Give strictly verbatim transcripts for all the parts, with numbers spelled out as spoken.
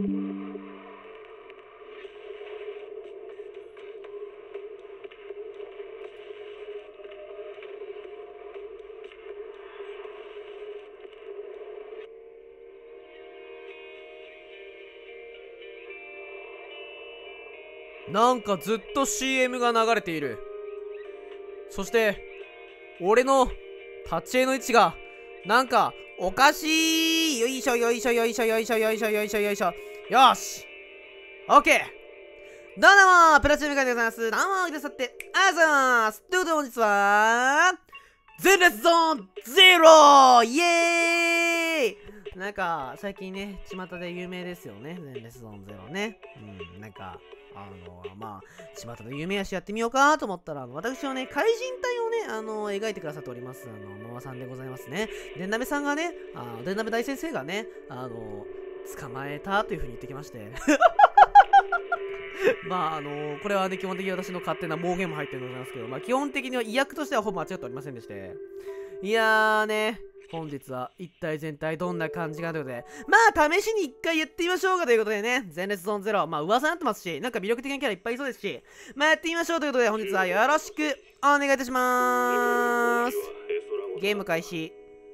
なんかずっと シーエム が流れている。そして俺の立ち絵の位置がなんかおかしい。よいしょよいしょよいしょよいしょよいしょよいしょよいしょ。よし OK。 どうもどうもプラチナムカでございます。どうも来てくださってありがとうございます。ということで本日は前列ゾーンゼロイエーイ。なんか最近ね巷で有名ですよね、前列ゾーンゼロね。うん、なんかあのまあ巷で有名やしやってみようかなと思ったら、あの私はね怪人隊をねあの描いてくださっておりますあのママさんでございますね。でんなめさんがね、あのでんなめ大先生がねあの捕まえたというふうに言ってきましてまああのこれはね基本的に私の勝手な妄言も入ってるのでございますけど、まあ基本的には意訳としてはほぼ間違っておりませんでして、いやーね本日は一体全体どんな感じかということで、まあ試しに一回やってみましょうかということでね、前列ゾーンゼロ、まあ噂になってますし、なんか魅力的なキャラいっぱいいそうですし、まあやってみましょうということで本日はよろしくお願いいたしまーす。ゲーム開始。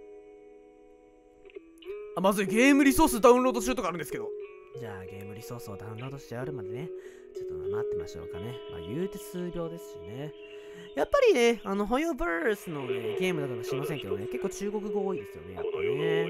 あ、まずい、ゲームリソースダウンロードしようとかあるんですけど、じゃあゲームリソースをダウンロードしてあるまでねちょっと待ってましょうかね。まあ言うて数秒ですしね。やっぱりね、あの、ホヨバースのね、ゲームだから知りませんけどね、結構中国語多いですよね、やっぱね。はい、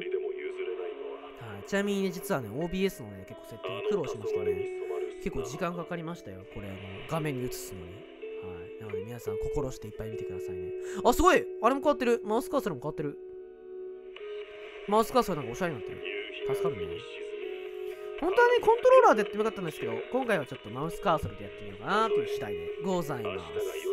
ちなみにね、実はね、オービーエス のね、結構設定苦労しましたね。結構時間かかりましたよ、これ、あの、画面に映すのに。はい。なので皆さん、心していっぱい見てくださいね。あ、すごいあれも変わってる。マウスカーソルも変わってる。マウスカーソルなんかおしゃれになってる。助かるね。本当はね、コントローラーでやってもよかったんですけど、今回はちょっとマウスカーソルでやってみようかなという次第でございます。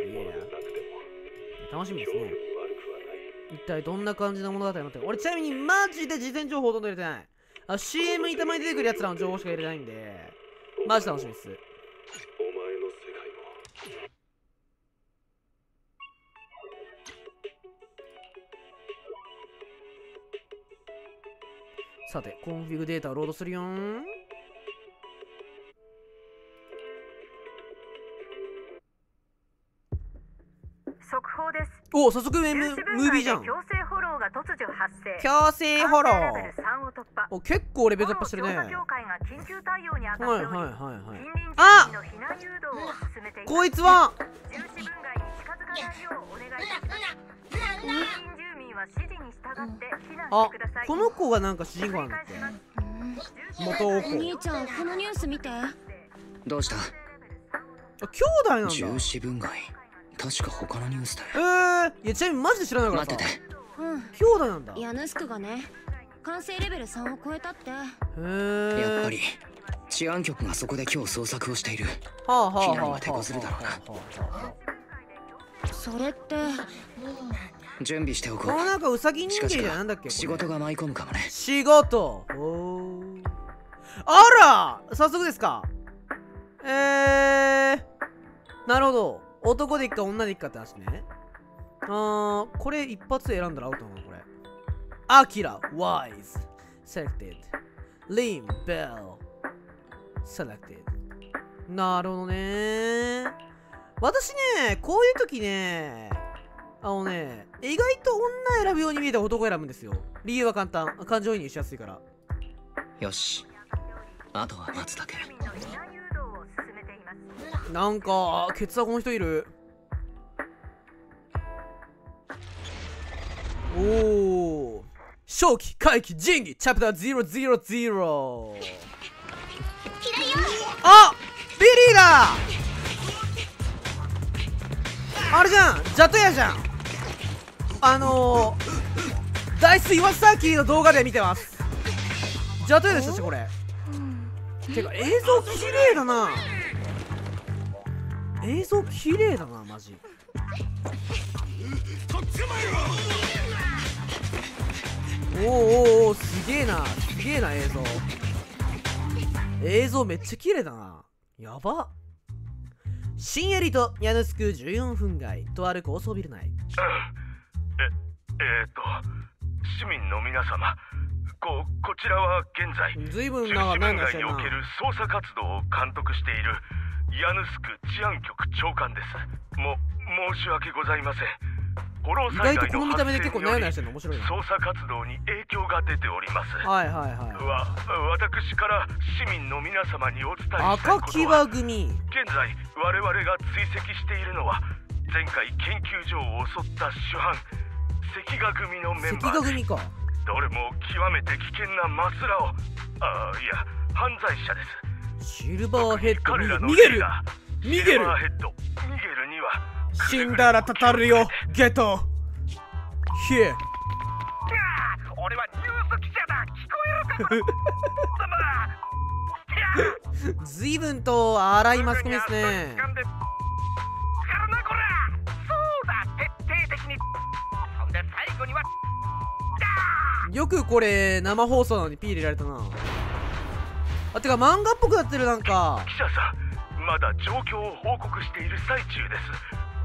楽しみですね。一体どんな感じの物語になってる。俺ちなみにマジで事前情報ほとんど入れてない。あ、シーエム にたまに出てくるやつらの情報しか入れてないんで、マジ楽しみです。さて、コンフィグデータをロードするよーん。 速報です。 お、早速ムムービーじゃん。 強制フォローが突如発生。 強制フォロー。 レベルさんを突破。 お、結構レベルアップしてるね。はいはいはいはい。 あ、 の避難誘導を進めています。 こいつは重視分外に近づかないようお願いします。近隣住民は指示に従って避難してください。 あ、この子がなんか主人公なんだっけ。元お子。 お兄ちゃん、このニュース見て。 どうした？ あ、兄弟なんだ。 重視分外。確か他のニュースだよ。 えー、いやちなみにマジで知らないからさ。 待ってて。 うん。 兄弟なんだ。 ヤヌスクがね、完成レベルさんを超えたって。へえ。 やっぱり治安局がそこで今日捜索をしている。 はあはあ避難は手こずるだろうな。それって準備しておこう。 このなんかウサギ人間じゃなんだっけ。 仕事が舞い込むかもね。 仕事。おー。あら、早速ですか。えー、なるほど。男でいっか女でいっかって話ね。あー、これ一発で選んだらアウトなのこれ。アキラ、ワイズ、セレクテッド、リン、ベル、セレクテッド。なるほどね。私ね、こういう時ね、あのね、意外と女選ぶように見えて男選ぶんですよ。理由は簡単。感情移入しやすいから。 よし。あとは待つだけ。 なんか、ケツアゴの人いる。おお。正気、回帰、仁義、チャプターゼロゼロゼロ。あ、ビリーだ。あれじゃん、ジャトヤじゃん。あのー、ダイス・イワサキの動画で見てます。ジャトヤでしたし、これ。てか、映像綺麗だな。映像綺麗だな、マジ。おーおーおー、すげえな、すげえな、映像。映像めっちゃ綺麗だな。やば。新エリとヤヌスクじゅうよんふん街、とある高層ビル内。 え、えー、っと、市民の皆様、 ここちらは現在ずいぶん中な心長いな部街における捜査活動を監督しているヤヌスク治安局長官です。も申し訳ございません。フォロー意災外とこの見た害の発目で結構悩んだ生によりりしてるの面白いな。 捜査活動に影響が出ております。 はいはいはい。 わ私から市民の皆様にお伝えしたい赤木ことは、 場組。 現在我々が追跡しているのは前回研究所を襲った主犯関ヶ組のメン関バーで、 ヶ組か。 どれも極めて危険なマスラをあいや犯罪者です。 シルバーヘッド彼らのミゲルリーダーミゲルシルバーヘッドミゲルには死んだらたたるよゲトヒエ俺はニュース記者だ。聞こえるかずいぶんと荒いマスコミですね。 掴んでからなこら。そうだ徹底的に。そんで最後にはよくこれ生放送なのにピー入れられたな。あ、てか漫画っぽくなってる。なんか記者さんまだ状況を報告している最中です。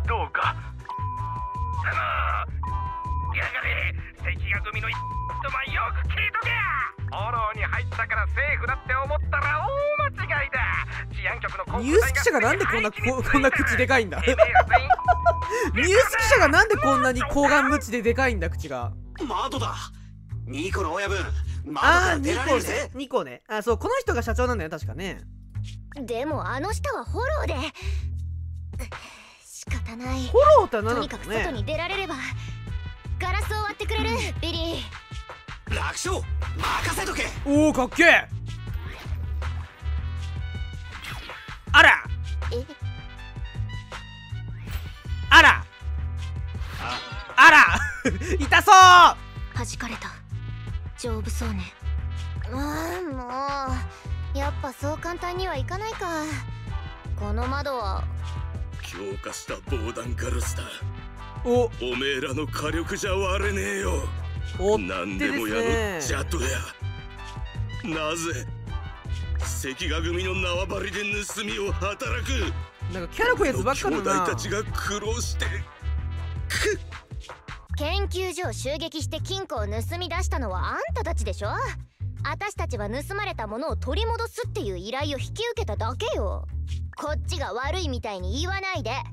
どうかあのやがれ関ヶ組の一とはよく聞いとけ。フォローに入ったからセーフだって思ったら大間違いだ。治安局のニュース記者がなんでこんなここんな口でかいんだニュース記者がなんでこんなに睾丸ムチででかいんだ口が。 窓だ。ニコの親分、窓かあーら出ニコねられるぜ。 ニコね。あ、そう、この人が社長なんだよ確かね。 でもあの下はフォローで仕方ない。 フォローって何なとにかくんだろうね。 外に出られればガラスを割ってくれる、ビリー。 楽勝任せとけ。 おおかっけえ。あらえあらあら痛そう。 弾かれた。丈夫そうね。ああもうやっぱそう簡単にはいかないか。この窓は強化した防弾ガラスだ。 おおめえらの火力じゃ割れねえよ。 おっ何てでもやですね。 のジャットや。なぜ関ヶ組の縄張りで盗みを働く。 なんかキャラ濃いやつばっかだ兄弟な。 たちが苦労して研究所を襲撃して金庫を盗み出したのはあんたたちでしょ。私たちは盗まれたものを取り戻すっていう依頼を引き受けただけよ。こっちが悪いみたいに言わないで。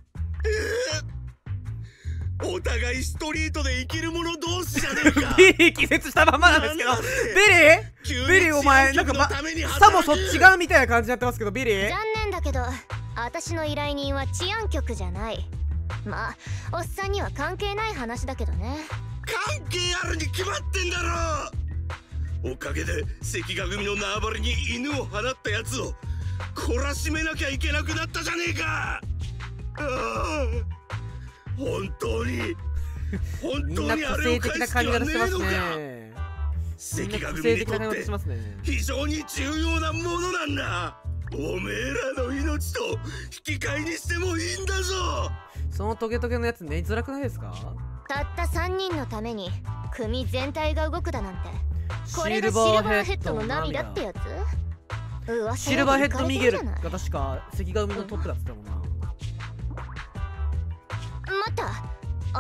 お互いストリートで生きる者同士じゃねえか。 ビリー気絶したまんまなんですけど。ビリービリーお前なんか、ま、さもそっち側みたいな感じになってますけど、ビリー残念だけど私の依頼人は治安局じゃない。まあおっさんには関係ない話だけどね。 関係あるに決まってんだろ。おかげで関ヶ組の縄張りに犬を放ったやつを懲らしめなきゃいけなくなったじゃねえか。ああ本当に本みんな当にあ個性的なれを返す気髪型してますはねえのか。 ね。みんな関ヶ組個性的なにとって髪型してますね。 非常に重要なものなんだ。おめえらの命と引き換えにしてもいいんだぞ。 そのトゲトゲのやつ寝づらくないですか。 たったさんにんのために組全体が動くだなんて。これがシルバーヘッドの涙ってやつ。噂シルバーヘッドミゲルがが確か関ヶ組のトップだったもんな。 待った、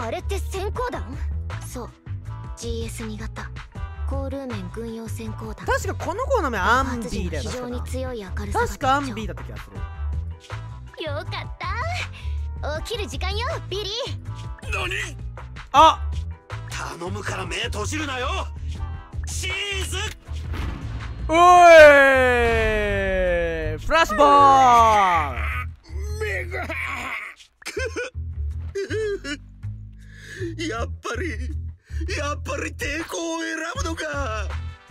あれって閃光弾。そう ジーエスに 型コールーメン軍用閃光弾。 確かこの子の名前アンビ爆発時ーだよ。 の非常に確か強い明るさが特徴。 確かアンビーだった気がする。 よかった起きる時間よビリー。 何。 あ頼むから目閉じるなよ。チーズ。 おいフラッシュボール。 目がやっぱりやっぱり抵抗を選ぶのか。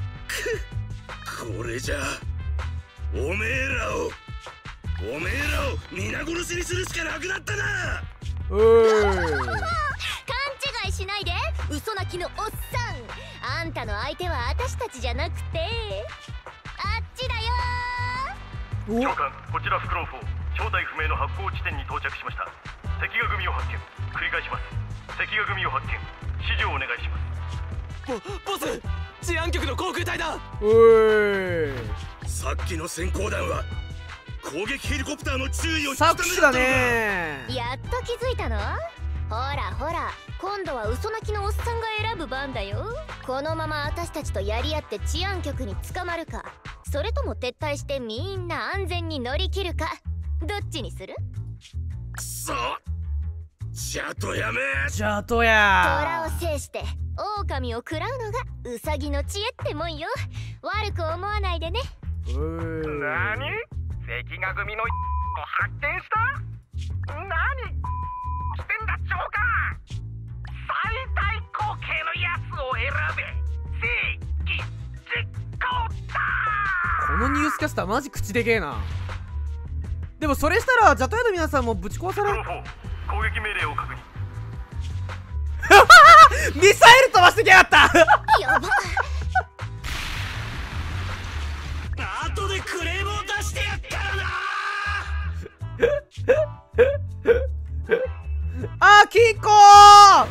これじゃおめえらをおめえらを皆殺しにするしかなくなったな。 おい勘違いしないで嘘泣きのおっさん。あんたの相手は私たちじゃなくてあっちだよお長官、こちらフクロンフォー、正体不明の発砲地点に到着しました。関ヶ組を発見。繰り返します。関ヶ組を発見。指示をお願いします。 ボボス治安局の航空隊だ。 おいさっきの閃光弾は攻撃ヘリコプターの注意を引くため作詞だだったのか。 ね。 やっと気づいたの。ほらほら今度は嘘泣きのおっさんが選ぶ番だよ。このまま私たちとやり合って治安局に捕まるか、それとも撤退してみんな安全に乗り切るか、どっちにする？ くそ、じゃとやめ。 じゃあと虎やを制して狼を食らうのがウサギの知恵ってもんよ。悪く思わないでね。 うーなに？関ヶ組のを発見した？なにしてんだ長官。最大口径のやつを選べ。正義実行だ。 このニュースキャスターマジ口でけえな。でもそれしたらジャトヤの皆さんもぶち壊される。 攻撃命令を確認。 ミサイル飛ばしてきやがったやば。 後でクレームを出してやったらな。 あーキッコー、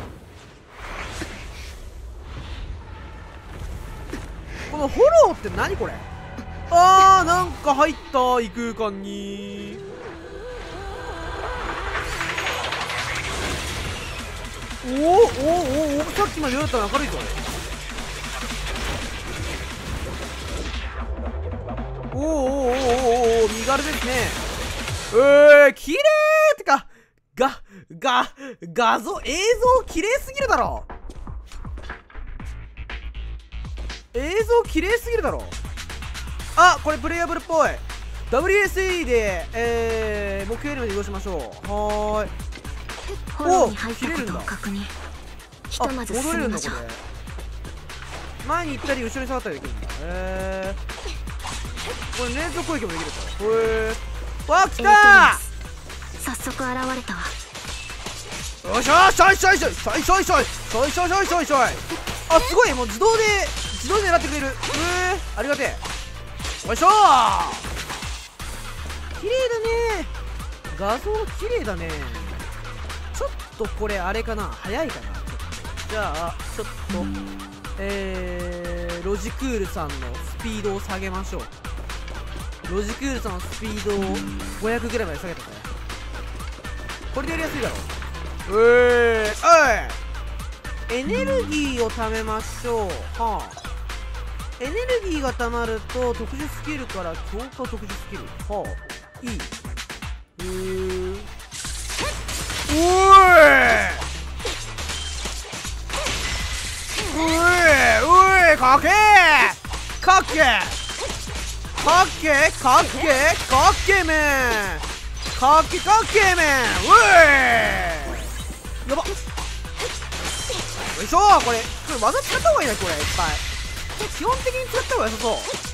このフォローって何これ。あーなんか入った異空間に。おーおーおーおー、さっきまで夜だったら明るいぞ。おーおーおーおーおー、身軽ですね。えー、綺麗ってか、が、が、画像、映像綺麗すぎるだろ。映像綺麗すぎるだろ。あ、これプレイヤブルっぽい。 ダブリューエスイー で、えー、目標エリアまで移動しましょう。はーい。 フォローに入ったことを確認。ひとまず進みましょう。 前に行ったり後ろに下がったりできるんだ。へー、これ連続攻撃もできるから。へー、わっ来たー。 早速現れたわ。 よいしょ、しょいしょいしょいしょいしょいしょいしょいしょいしょいしょいしょい。あ、すごい、もう自動で自動で狙ってくれる。へえ、ありがてえ。よいしょー、綺麗だね。画像綺麗だね。ちょっとこれあれかな、早いかな。じゃあちょっとえー、ロジクールさんのスピードを下げましょう。ロジクールさんのスピードをごひゃくぐらいまで下げたね。これでやりやすいだろ。うえー、おい、エネルギーを貯めましょう。はあ、エネルギーが貯まると特殊スキルから強化特殊スキル。はあ、いい。うー、おいおいおい、かけーかけかけかけかけめんかけかけめん。おいやばっ。よいしょー、これこれ技使った方がいいな。これいっぱい基本的に使った方が良さそう。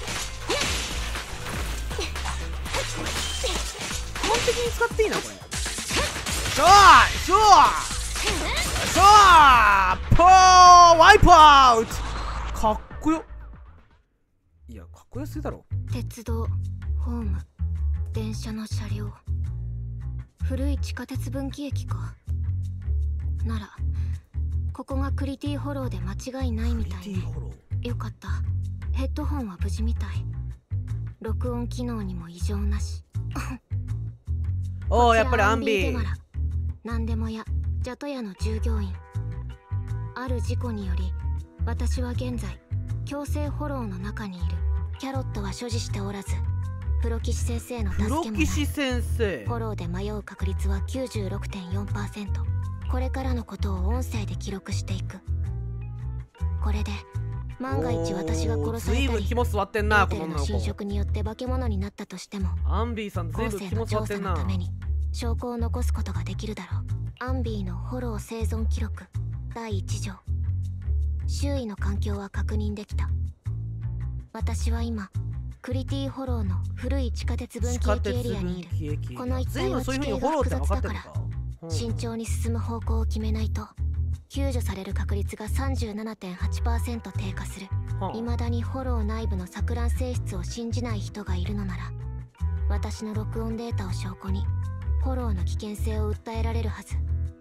基本的に使っていいなこれ。よいしょーよいしょーよいしょー、ポーワイプアウト。かっこよ。いや、かっこよすぎだろ。 鉄道、ホーム、電車の車両、古い地下鉄分岐駅か。ならここがクリティホローで間違いないみたいね。よかった、ヘッドホンは無事みたい。録音機能にも異常なし。 おお、やっぱりアンビー。 なんでもやジャトヤの従業員。ある事故により私は現在強制フォローの中にいる。キャロットは所持しておらず、プロ騎士先生の助けもない。 プロ騎士先生。 フォローで迷う確率は きゅうじゅうろくてんよんパーセント。 これからのことを音声で記録していく。これで万が一私が殺されたり、 ずいぶん肝座ってんな、このの侵食によって化け物になったとしても、 アンビーさんずいぶん後世肝の調査座ってんな。 のために証拠を残すことができるだろう。アンビーのフォロー生存記録だいいち条。周囲の環境は確認できた。私は今クリティホローの古い地下鉄分岐駅エリアにいる。この一帯は地形が複雑だから慎重に進む方向を決めないと救助される確率が さんじゅうななてんはちパーセント 低下する。未だにフォロー内部の錯乱性質を信じない人がいるのなら、私の録音データを証拠にフォローの危険性を訴えられるはず。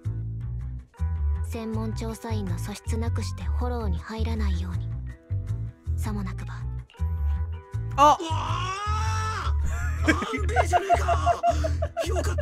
専門調査員の素質なくしてフォローに入らないように。さもなくば。 あ安兵衛じゃねえか。よかった。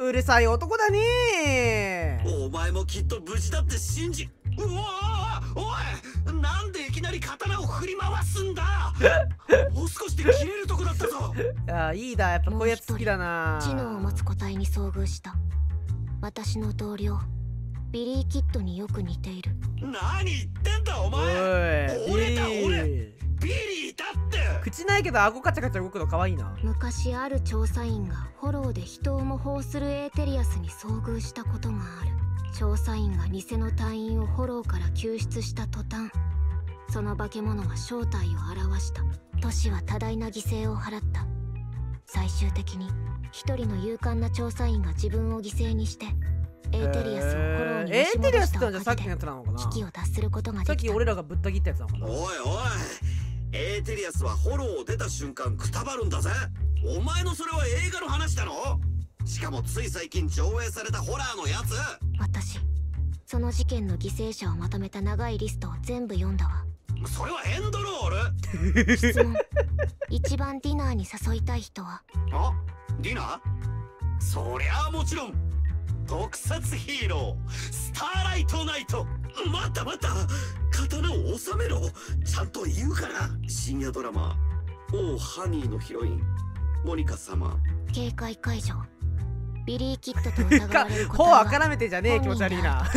うるさい男だね。 お前もきっと無事だって信じ。うわー、おい、なんでいきなり刀を振り回すんだ。もう少しで切れるとこだったぞ。 いやいいだ、やっぱこういうやつ好きだな。 知能を持つ個体に遭遇した。私の同僚ビリー・キッドによく似ている。 何言ってんだおおい前。俺だビ俺。 リビリーだって。 口ないけど顎カチャカチャ動くの可愛いな。 昔ある調査員がフォローで人を模倣するエーテリアスに遭遇したことがある。調査員が偽の隊員をフォローから救出した途端、その化け物は正体を現した。都市は多大な犠牲を払った。最終的に一人の勇敢な調査員が自分を犠牲にしてエーテリアスをフォローにエ押しーテリアスっ戻してたのはじゃあさっきのやおかげでつなのかな。 危機を脱することがさっできた。 き俺らがぶった切ったやつなのかな。 おいおい、エーテリアスはフォローを出た瞬間くたばるんだぜ。お前のそれは映画の話だろ。しかもつい最近上映されたホラーのやつ。 私その事件の犠牲者をまとめた長いリストを全部読んだわ。 それはエンドロール。 質問一番ディナーに誘いたい人は？ あ、ディナー？そりゃあもちろん特撮ヒーロースターライトナイト。待った待った、刀を収めろ。ちゃんと言うから。深夜ドラマ「オーハニー」のヒロインモニカ様。 警戒解除。ビリー・キッドと疑われることほうはあからめてじゃねえ、気持ち悪いな。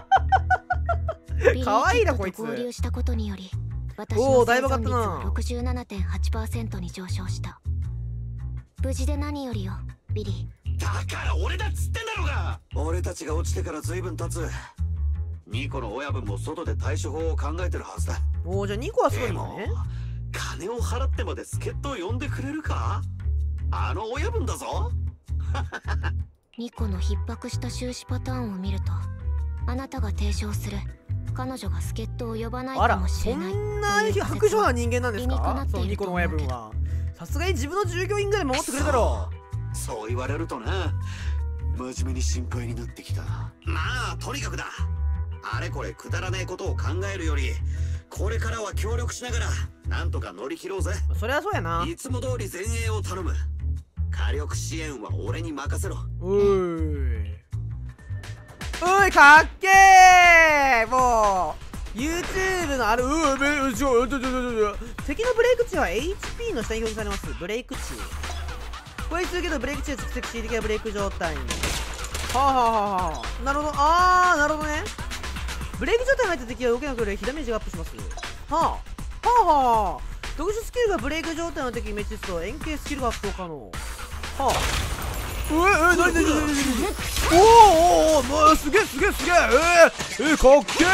か可愛いなこいつ。 合流したことにより私おーだいの生ぶ上がったな存率は ろくじゅうななてんはちパーセント に上昇した。無事で何よりよ、ビリー。 だから俺だっつってんだろうが。俺たちが落ちてから随分経つ。ニコの親分も外で対処法を考えてるはずだ。 おお、じゃあニコはすごいんだね。 金を払ってまで助っ人を呼んでくれるか。あの親分だぞ。 ニコの逼迫した収支パターンを見ると、あなたが提唱する彼女が助っ人を呼ばないあからもしそれないんな薄情な人間なんですか、そのニコの親分は。さすがに自分の従業員ぐらい守ってくれたろ。 そう言われるとな、真面目に心配になってきた。まあとにかくだ、あれこれくだらねえことを考えるよりこれからは協力しながらなんとか乗り切ろうぜ。 そりゃそうやな。 いつも通り前衛を頼む。火力支援は俺に任せろ。 おいおい、かっけー。もう YouTube のある、うーめちょちょちょちょ敵のブレイク値は エイチピー の下に表示されます。ブレイク値これ続けるとブレイク値が蓄積し的なブレイク状態に。はあはあはあはあ、なるほど。あーなるほどね。ブレイク状態に入った敵は動けなくなるヒダメージがアップします。はあはあはあ、特殊スキルがブレイク状態の敵に滅裂と円形スキルが発動可能。はあ、ええ、なになになになに、おーおーおー、まあ、すげえすげえすげえ、えー、えー、かっけ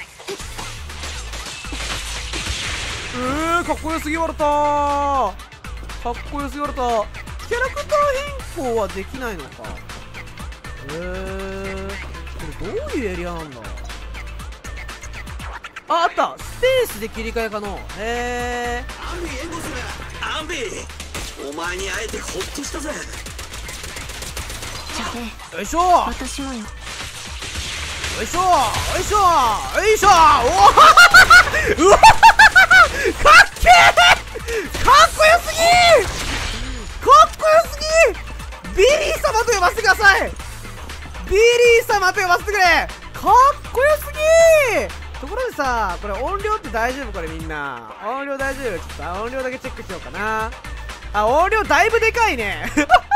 ー。えー、かっこよすぎわれたー。かっこよすぎわれた。キャラクター変更はできないのか。えー、これどういうエリアなんだ。あ、あった、スペースで切り替え可能。へえ。 アンビ援護する。アンビ、お前に会えてほっとしたぜ。 じゃあよいしょ私もよ。 よいしょよいしょよいしょ、おおうわかっけー、かっこよすぎー、かっこよすぎー。ビリー様と呼ばせてください。ビリー様と呼ばせてくれ。かっこよすぎー。ところでさ、これ音量って大丈夫？これみんな音量大丈夫？ちょっと音量だけチェックしようかな。あ、音量だいぶでかいね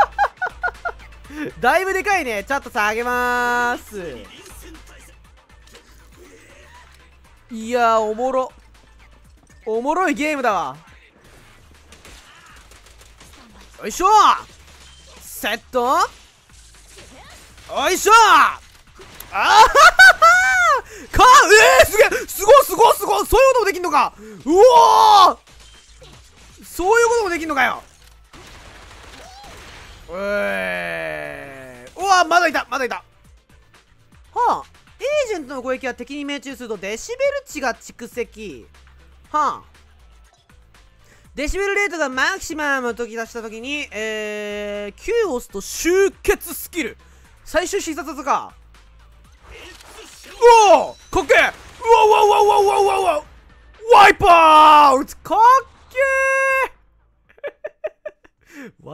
だいぶでかいね。ちょっと下げまーす。いやー、おもろおもろいゲームだわ。よいしょセット、よいしょあーはははかえー、すげえ、すごいすごいすごい、そういうこともできんのか。うおー、そういうこともできんのかよ。えー、うわ、まだいたまだいた。はあ、エージェントの攻撃は敵に命中するとデシベル値が蓄積。はあ、デシベルレートがマキシマムとき出したときに、えー、キューを押すと集結スキル最終必殺技か。うおー、かっけー。うわうわうわうわうわうわうわ、ワイパーかっけーワ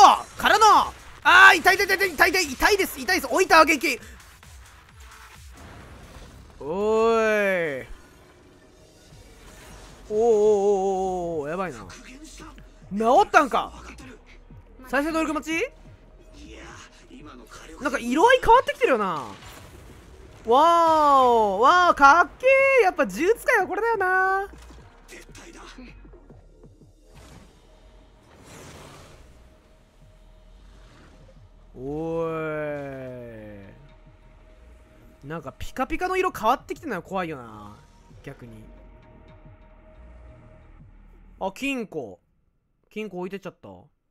からの、あー痛い痛い痛い痛い痛い痛いです、痛いです。置いた撃。おーい、おーおーおーおー、やばいな。治ったんか。再生どれく待ち。なんか色合い変わってきてるよな。わーおわー、かっけー。やっぱ呪術界はこれだよな。おーい、なんかピカピカの色変わってきてるのは怖いよな、逆に。あ、金庫金庫置いてっちゃった。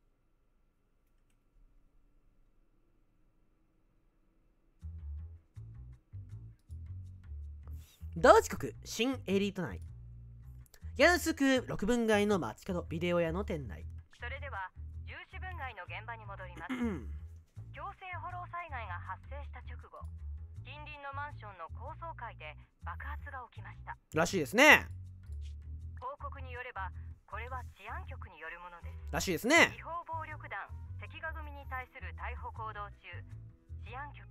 同時刻、新エリート内。ヤンスクろくぶん街の街角、ビデオ屋の店内。 それでは十四分街の現場に戻ります。強制フォロー災害が発生した直後、近隣のマンションの高層階で爆発が起きました。 らしいですね。 報告によればこれは治安局によるものです。 らしいですね。 違法暴力団関ヶ組に対する逮捕行動中、治安局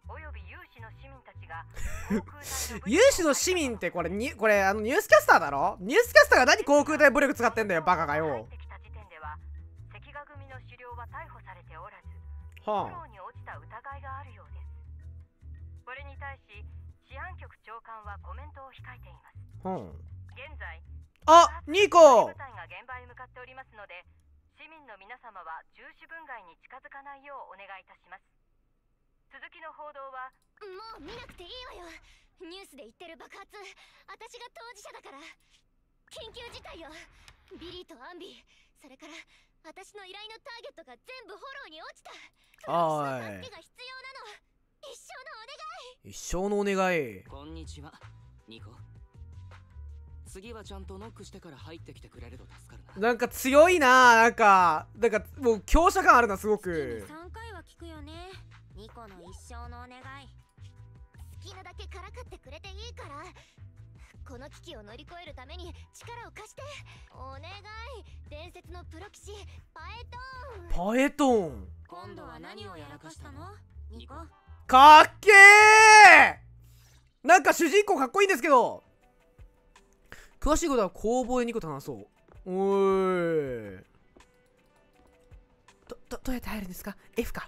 および有志の市民たちが航空隊の武力を有志の市民ってこれにこれあのニュースキャスターだろ。ニュースキャスターが何航空隊武力使ってんだよバカが入よっ。てきた時点では関ヶ組の首領は逮捕されておらず、 はフォローに落ちた疑いがあるようです。これに対し治安局長官はコメントを控えています。 あ、は現在あ。あ、ニコ部隊が現場へ向かっておりますので、市民の皆様は重視分外に近づかないようお願いいたします。続きの報道はもう見なくていいわよ。ニュースで言ってる爆発、私が当事者だから。緊急事態よ。ビリーとアンビー、それから私の依頼のターゲットが全部フォローに落ちた。 おい助けが必要なの。一生のお願い。 一生のお願い。 こんにちはニコ。次はちゃんとノックしてから入ってきてくれると助かるな。 なんか強いな。なんかなんかもう強者感あるなすごく。 さんかいは聞くよね。ニコの一生のお願い。 好きなだけからかってくれていいから。この危機を乗り越えるために力を貸してお願い。伝説のプロ騎士パエトーン。 パエトーン今度は何をやらかしたのニコ。 かっけー。なんか主人公かっこいいんですけど、詳しいことは工房でニコと話そう。おーい。ど、ど、どうやって入るんですか？ F か。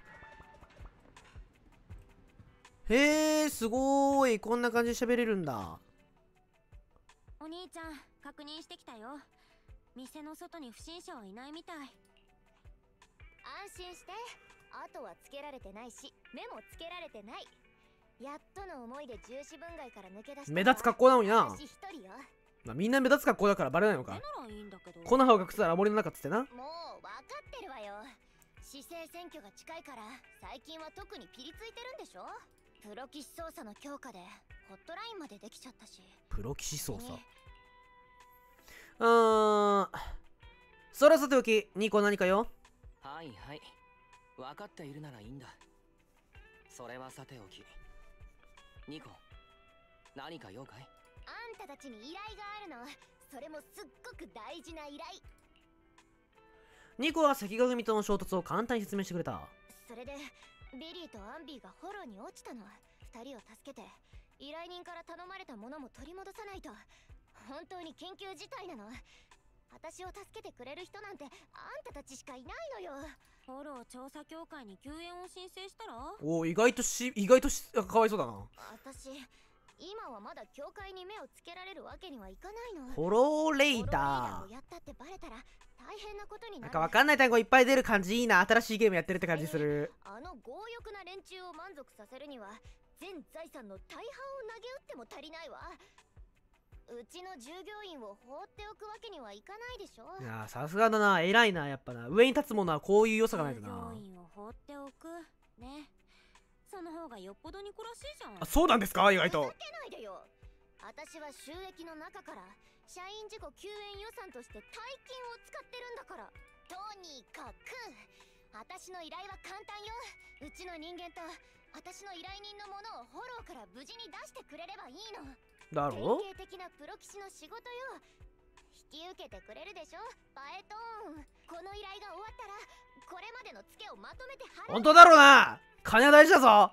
へえ、すごーい。こんな感じで喋れるんだ。 お兄ちゃん確認してきたよ。店の外に不審者はいないみたい。 安心して。後はつけられてないし目もつけられてない。やっとの思いで重視分外から抜け出した。 目立つ格好なのにな。 私一人よ。 まあ、みんな目立つ格好だからバレないのか。 ならいいんだけど。 コナハを隠すなら森の中っつってな。 もう分かってるわよ。市政選挙が近いから最近は特にピリついてるんでしょ。プロ騎士操作の強化でホットラインまでできちゃったし。 プロ騎士操作。 ねうーん。それはさておき、ニコ何かよ。 はいはい、分かっているならいいんだ。それはさておきニコ、何か用かい？ あんたたちに依頼があるの。それもすっごく大事な依頼。 ニコは関ヶ組との衝突を簡単に説明してくれた。 それでビリーとアンビーがフォローに落ちたの。二人を助けて依頼人から頼まれたものも取り戻さないと。本当に緊急事態なの。私を助けてくれる人なんてあんたたちしかいないのよ。 フォロー調査協会に救援を申請したら。 おお、意外とし意外としかわいそうだな。 私今はまだ教会に目をつけられるわけにはいかないの。 フォローレイダー。 をやったってバレたら大変なことになる。 なんかわかんない単語いっぱい出る感じいいな。新しいゲームやってるって感じする。 あの強欲な連中を満足させるには全財産の大半を投げ打っても足りないわ。うちの従業員を放っておくわけにはいかないでしょ。 いやー、さすがだな。偉いな。やっぱな、上に立つものはこういう良さがないとな。 従業員を放っておくね。その方がよっぽどニコらしいじゃん。 あ、そうなんですか？意外と。 ふざけないでよ。私は収益の中から社員事故救援予算として大金を使ってるんだから。とにかく私の依頼は簡単よ。うちの人間と私の依頼人のものをフォローから無事に出してくれればいいの。 だろ？ 典型的なプロ騎士の仕事よ。引き受けてくれるでしょパエトーン。この依頼が終わったらこれまでのツケをまとめて払う。 本当だろうな。金は大事だぞ。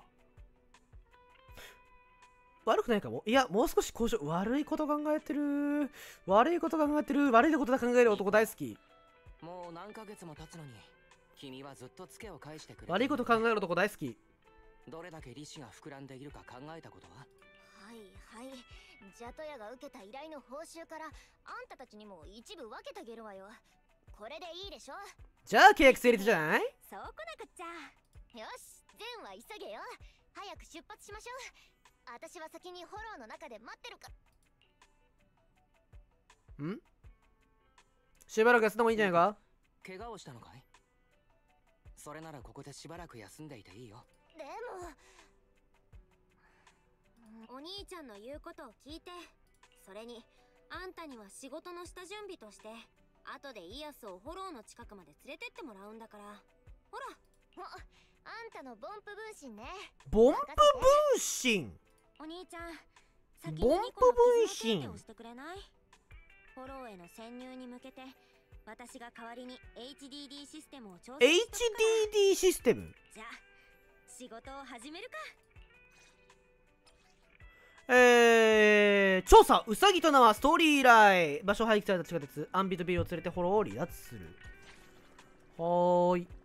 悪くないかも。いや、もう少し交渉。悪いこと考えてる。悪いこと考えてる。悪いことだ考える男大好き。 もう何ヶ月も経つのに君はずっとツケを返してくれ。 悪いこと考える男大好き。 どれだけ利子が膨らんでいるか考えたことは？ はいはい。ジャトヤが受けた依頼の報酬からあんたたちにも一部分けてあげるわよ。これでいいでしょ。 じゃあ契約成立じゃない？ そうこなくっちゃ。よし、善は急げよ。早く出発しましょう。私は先にフォローの中で待ってるか。 ん？しばらく休んでもいいんじゃないか？ 怪我をしたのかい？それならここでしばらく休んでいていいよ。 でもお兄ちゃんの言うことを聞いて。それにあんたには仕事の下準備として後でイアスをフォローの近くまで連れてってもらうんだから。ほら。 お、あんたのボンプ分身ね。 ボンプ分身。 お兄ちゃん、先にボンプニコの分身傷の手当てをしてくれない？フォローへの潜入に向けて私が代わりに エイチディーディー システムを調整エイチしとくから。 ディーディー システム。 じゃあ仕事を始めるか。 えー、調査ウサギと縄ストーリー依頼。場所廃棄された地下鉄アンビとビルを連れてホロを離脱する。はーい。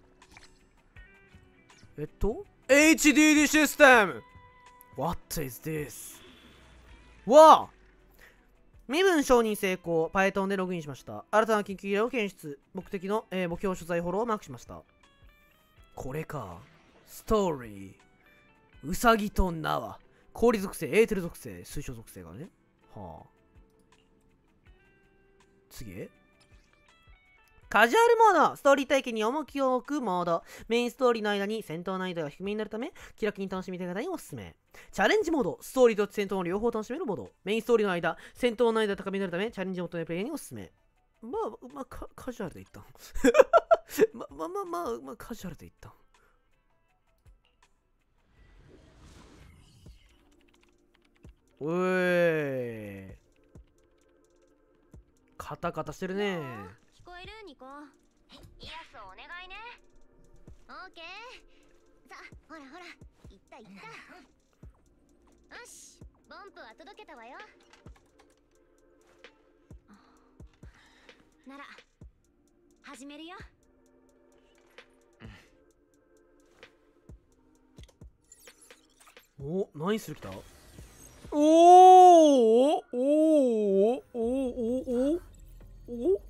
えっと エイチディーディー システム What is this? わあ、身分承認成功。パイトンでログインしました。新たな緊急依頼を検出。目的の、えー、目標所在フォローをマークしました。これか。ストーリー。ウサギと縄。氷属性、エーテル属性、水晶属性がね。はあ。次へ。カジュアルモード。ストーリー体験に重きを置くモード。メインストーリーの間に戦闘難易度が低めになるため、気楽に楽しみたい方におすすめ。チャレンジモード。ストーリーと戦闘の両方楽しめるモード。メインストーリーの間、戦闘難易度が高めになるため、チャレンジモードのプレイにおすすめ。まあ、まあ、カカジュアルでいったん。ま、まあまあまあ、まあ、カジュアルでいったん。おーい。カタカタしてるね。 聞こえるニコ。 イヤスお願いね。オーケー。さあ、ほらほら、いったいった。よし、ボンプは届けたわよ。 なら始めるよ。 お、何する来た？おーおーおーおーおーおーお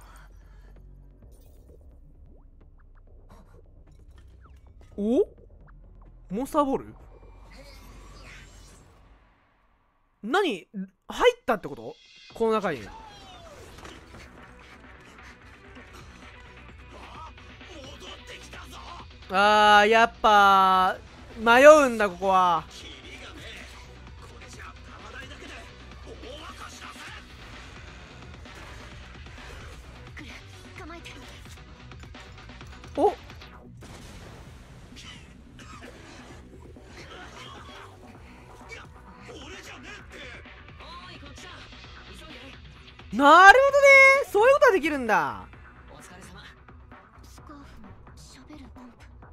おモンスターボール？何？入ったってこと？この中に。あー、やっぱ迷うんだここは。おなるほどね、そういうことはできるんだ。 お疲れ様。 スカーフのしゃべるボン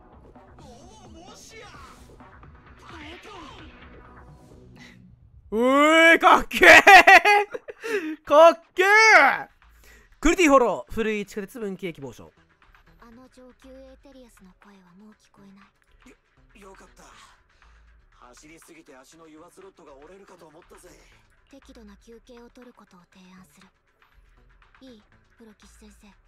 プ。 うーい、かっけーかっけー。クリティホロー古い地下鉄分岐希望書。 あの上級エーテリアスの声はもう聞こえない。 よかった。走りすぎて足の油圧ロッドが折れるかと思ったぜ。 適度な休憩を取ることを提案する。いい、プロ騎士先生。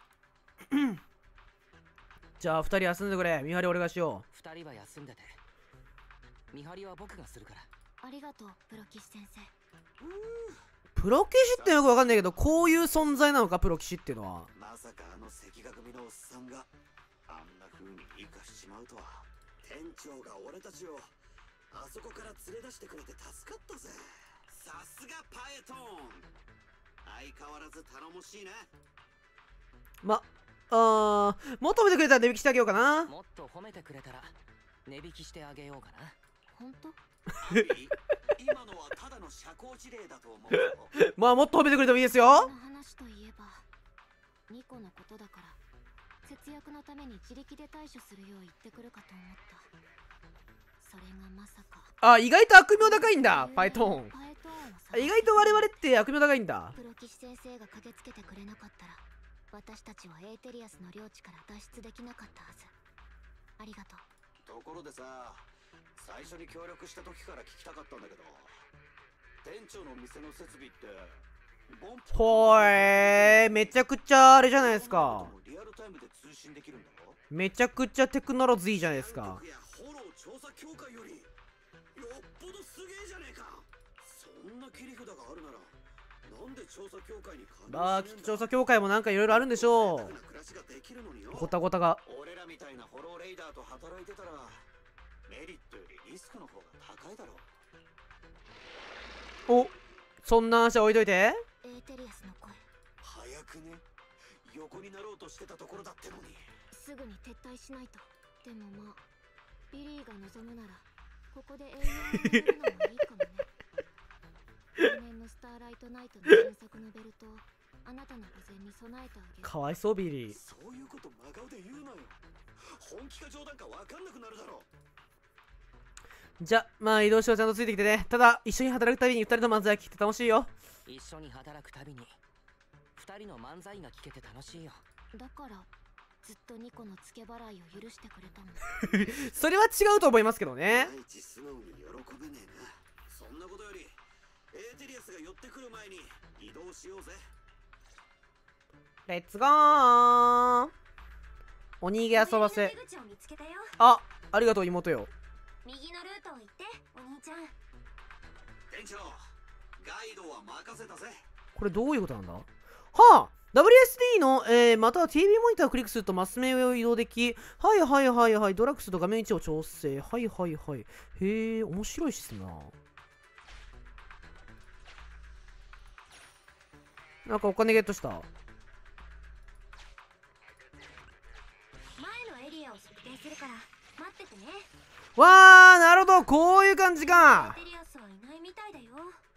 じゃあ二人休んでくれ。見張り俺がしよ二人は休んでて。見張りは僕がするから。 ありがとう、プロ騎士先生。 う。プロ騎士ってよくわかんないけど、こういう存在なのか、プロ騎士っていうのは。 まさかあの関ヶ組のおっさんがあんな風に生かしちまうとは。店長が俺たちをあそこから連れ出してくれて助かったぜ。さすがパエトーン。相変わらず頼もしいね。 ま、あー、もっと褒めてくれたら値引きしてあげようかな。 もっと褒めてくれたら値引きしてあげようかな。 本当？ 今のはただの社交辞令だと思うよ。 まあもっと褒めてくれてもいいですこよ。 の話といえばニコのことだから節約のために自力で対処するよう言ってくるかと思った。それがまさか。 あ、意外と悪名高いんだ、パイトーン。 パイトーンをさ意外と我々って悪名高いんだ。 プロ騎士先生が駆けつけてくれなかったら私たちはエーテリアスの領地から脱出できなかったはず。ありがとう。 ところでさ、最初に協力した時から聞きたかったんだけど、店長の店の設備ってボンプほえー、めちゃくちゃあれじゃないですか。 リアルタイムで通信できるんだろ。 めちゃくちゃテクノロジーじゃないですか。 いや、フォロー調査協会よりよっぽどすげえじゃねえか。そんな切り札があるならなんで調査協会に関まあ、調査協会もなんかいろいろあるんでしょう。ごたごたが。 俺らみたいなフォローレイダーと働いてたらメリットよりリスクの方が高いだろう。 お、そんな話は置いといて。 エーテリアスの声。 早くね。横になろうとしてたところだってのに。 すぐに撤退しないと。でもまあビリーが望むならここで永遠に眠るのもいいかもね。来年のスターライトナイトの原作のベルトをあなたの保全に備えてあげる。 かわいそうビリー。 そういうこと真顔で言うなよ。本気か冗談か分かんなくなるだろう。 じゃ、まあ移動しよう、ちゃんとついてきてね。ただ、一緒に働くたびにふたりの漫才聞いて楽しいよ。 一緒に働くたびに二人の漫才が聞けて楽しいよ。 だからずっとニコの付け払いを許してくれたの。 それは違うと思いますけどね。 第一素直に喜べねえな。そんなことよりエーテリアスが寄ってくる前に移動しようぜ。 レッツゴー。おにげ遊ばせ。 出口を見つけたよ。 あ、ありがとう妹よ。 右のルートを行ってお兄ちゃん。 店長、ガイドは任せたぜ。 これどういうことなんだ。はあ、 ダブリューエスディー の、えー、または ティービー モニターをクリックするとマス目を移動でき、はいはいはいはい、ドラッグすると画面位置を調整、はいはいはい。へえ、面白いシステムな。なんかお金ゲットした。 前のエリアを測定するから待っててね。 わー、なるほど、こういう感じか。 エテリアスはいないみたいだよ。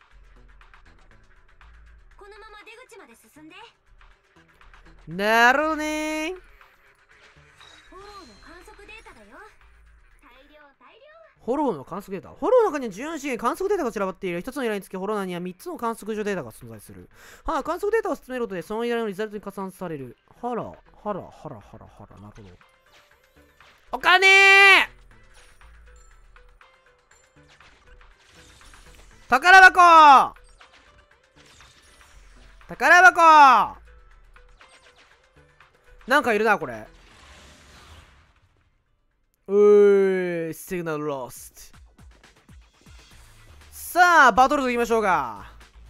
このまま出口まで進んで。 なるほどね。 フォローの観測データだよ。大量大量。 フォローの観測データ。フォローの中にはじゅうよん種類観測データが散らばっている。一つの依頼につきフォロー内にはみっつの観測所データが存在する。はあ、観測データを進めることでその依頼のリザルトに加算される。はら、はら、はら、はら、はら、なるほど。お金ー、宝箱、宝箱。なんかいるな、これ。うーい、シグナルロスト。さあ、バトルといきましょうか。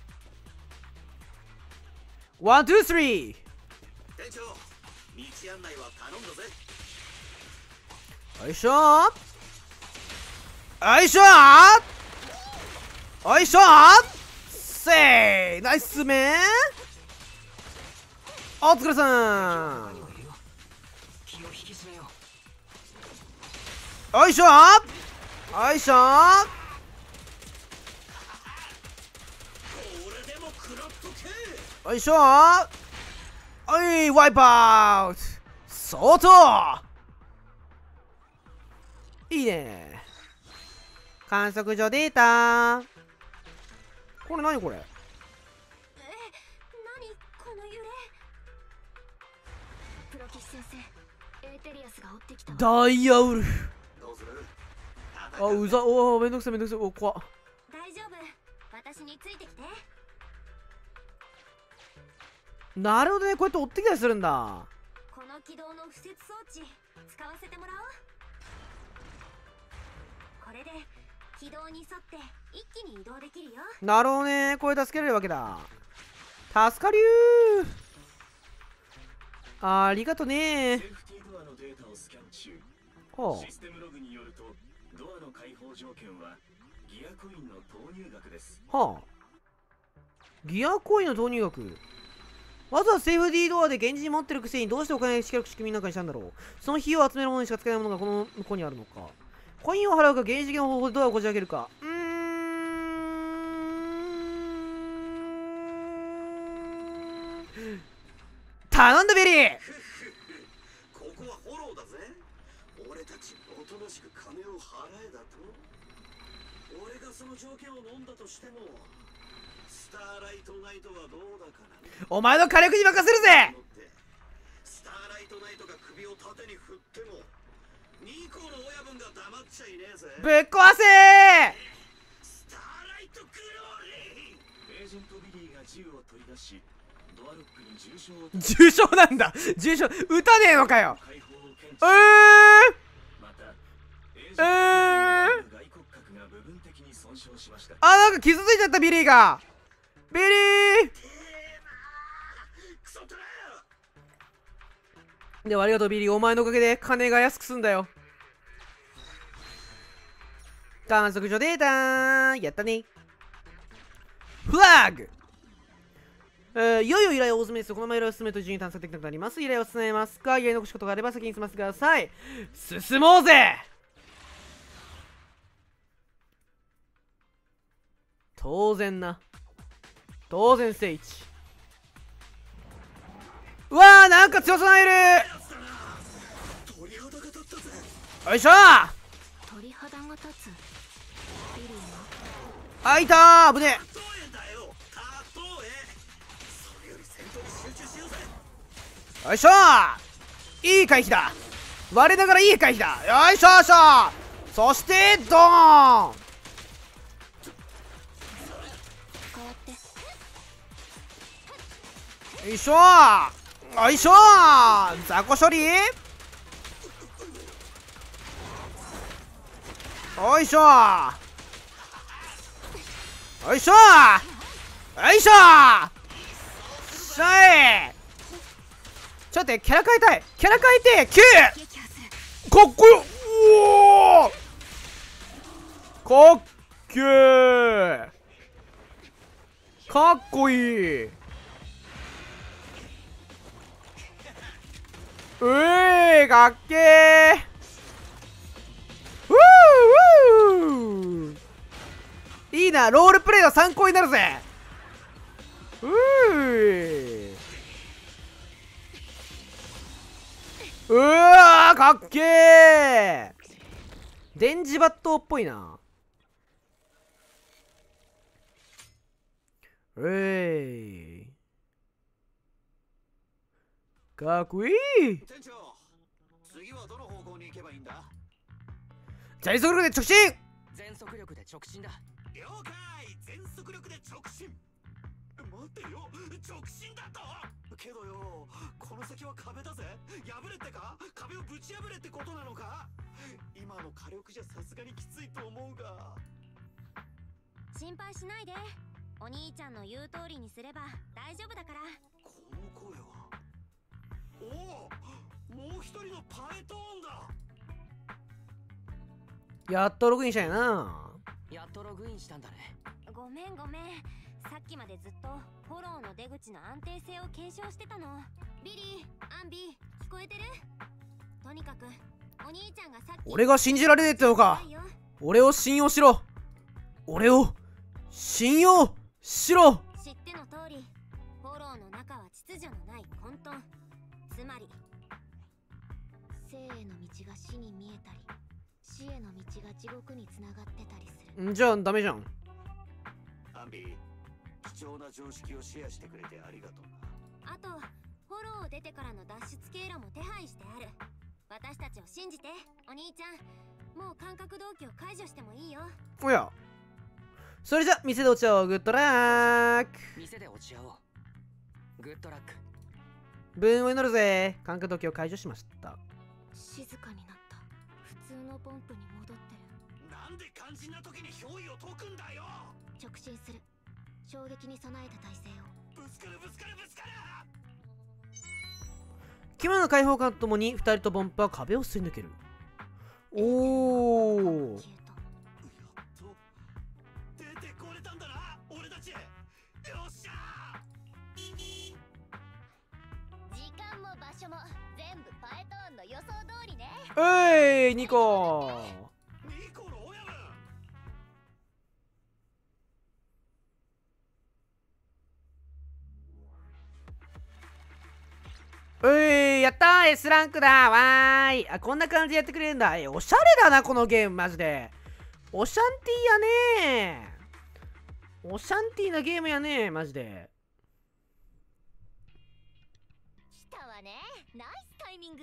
ワン、ツー、スリー。 店長、道案内は頼んだぜ。 よいしょー、よいしょー、よいしょー、せー、ナイスメン。お疲れさん。 気を引き締めよう。よいしょー、よいしょー。 俺でも食らっとけ。 よいしょー。おい、ワイプアウト。相当いいね。観測所データ。これ何これ。 え、何この揺れ。プロキシ先生、エーテリアスが追ってきたわ。 ダイヤウルフ。 どうする？ あ、うざ、おお、めんどくさいめんどくさい。お、怖っ。 大丈夫、私についてきて。 なるほどね、こうやって追ってきたりするんだ。 この起動の敷設装置使わせてもらおう。これで軌道に沿って一気に移動できるよ。 なるほどね、これ助けられるわけだ。助かりゅー。ありがとねー。 セーフティードアのデータをスキャン中。 ほシステムログによると、ドアの開放条件はギアコインの投入額です。 う。はあ。ギアコインの投入額。わざわざセーフティードアで現実に持ってるくせにどうしてお金を引き仕組みの中にしたんだろう。その費用を集めるものにしか使えないものがこの向こうにあるのか。コインを払うか、現実的な方法でドアをこじ開けるか。うーん。頼んだベリー。 ここはフォローだぜ。俺たちおとなしく金を払えだと。俺がその条件を飲んだとしても、スターライトナイトはどうだかな。 お前の火力に任せるぜ。 スターライトナイトが首を縦に振ってもニコの親分が黙っちゃいねえぜ。 ぶっ壊せー。 スターライトグローリー。エージェントビリーが銃を取り出し、ドアロックに重傷を。 重傷なんだ。重傷撃たねえのかよ。 解放を検知。 えーまたエージェントえー外骨格が部分的に損傷しました。 あ、なんか傷ついちゃったビリーが。ビリー。 クソトラでもありがとうビリー、お前のおかげで金が安く済んだよ。観測所データやったね。フラッグ。えー、いよいよ依頼をお詰めです。このまま依頼を進めると順に探索できなくなります。依頼を進めますか。依頼の残しことがあれば先に済ませてください。進もうぜ。当然な。当然聖地。うわー、なんか強さがいる。 鳥肌が立ったぜ。 よいしょ。 鳥肌が立つ。 あ、いたー、危ね例えだよ、例え。それより戦闘に集中しようぜ。 え。よいしょー、いい回避だ。我ながらいい回避だ。よいしょよいしょ。そしてドーン。 変わってよいしょー、よいしょー、雑魚処理。よいしょー、よいしょー、よいしょー。しゃい。ちょっと待って、キャラ変えたい、キャラ変えてきゅう。かっこよ。おお、かっけー、かっこいい。うえー、かっけー。うーうー、いいな、ロールプレイの参考になるぜ。うー、うわー、かっけー。電磁バットっぽいな。うえい、かっこいい。 店長、次はどの方向に行けばいいんだ？ 全速力で直進。 全速力で直進だ。 了解、全速力で直進。待ってよ、直進だと。けどよ、この先は壁だぜ。破れってか、壁をぶち破れってことなのか？今の火力じゃさすがにきついと思うが。 心配しないで。お兄ちゃんの言う通りにすれば大丈夫だから。 この声は、おお、もう一人のパエトーンだ。 やっとログインしたんやな。 やっとログインしたんだね。 ごめんごめん、さっきまでずっとフォローの出口の安定性を検証してたの。ビリー、アンビー、聞こえてる？とにかくお兄ちゃんがさっき俺が信じられねえってのか。俺を信用しろ。俺を信用しろ。 知っての通り、フォローの中は秩序のない混沌。つまり生への道が死に見えたり、死への道が地獄につながってたりする。 んじゃあダメじゃん。 アンビー、貴重な常識をシェアしてくれてありがとうな。 あとフォローを出てからの脱出経路も手配してある。私たちを信じてお兄ちゃん。もう感覚同期を解除してもいいよ。 おや、それじゃ店で落ち合おう。グッドラック。 店で落ち合おう。グッドラック。 分を祈るぜ。感覚時を解除しました。 静かになった。普通のポンプに戻ってる。 なんで肝心な時に憑依を解くんだよ。 直進する。衝撃に備えた体勢を。 ぶつかるぶつかるぶつかる。 奇妙な開放感とともにふたりとボンプは壁をすり抜ける。おお、 消えた。 やっと出てこれたんだな、俺たち。よっしゃー。 時間も場所も全部パエトーンの予想通りね。 えい、ニコ。 ニコの親分。 えい、やったー、 S ランクだわーい。あ、こんな感じでやってくれるんだ。え、おしゃれだなこのゲームマジで。オシャンティーやねー。オシャンティーなゲームやねーマジで。 来たわね、ナイスタイミング。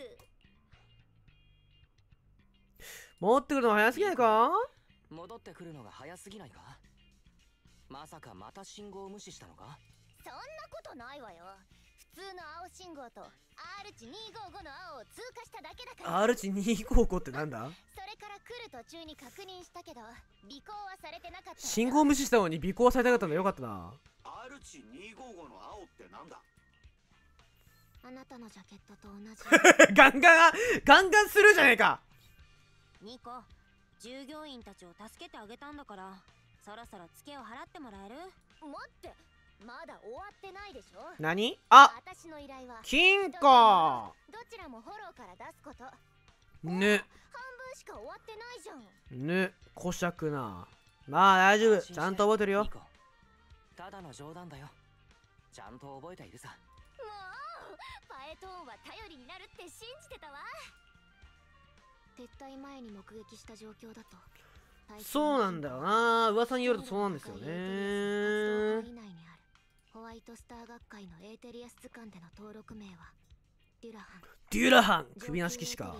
持ってくるの早すぎないか？ 戻ってくるのが早すぎないか？まさかまた信号を無視したのか？ そんなことないわよ。普通の青信号と アールチにひゃくごじゅうごの青を通過しただけだから。 アールチにひゃくごじゅうご ってなんだ？ それから来る途中に確認したけど尾行はされてなかった。 信号無視したのに尾行されたかったのよかったな。 アールチにひゃくごじゅうごの青ってなんだ？ あなたのジャケットと同じ。 ガンガンガンガンするじゃねえか。 ニコ、従業員たちを助けてあげたんだから、そろそろツケを払ってもらえる？ 待って、まだ終わってないでしょ。 何？あ、 私の依頼は金か。 どちらもフォローから出すこと。 ね。 半分しか終わってないじゃん。 ね、こしゃくな。まあ大丈夫、ちゃんと覚えてるよ。 ただの冗談だよ。ちゃんと覚えているさ。 もうパエトーンは頼りになるって信じてたわ。 撤退前に目撃した状況だとそうなんだよな。噂によるとそうなんですよね。 ホワイトスター学会のエーテリアス図鑑での登録名はデュラハン。 デュラハン、首なし騎士か。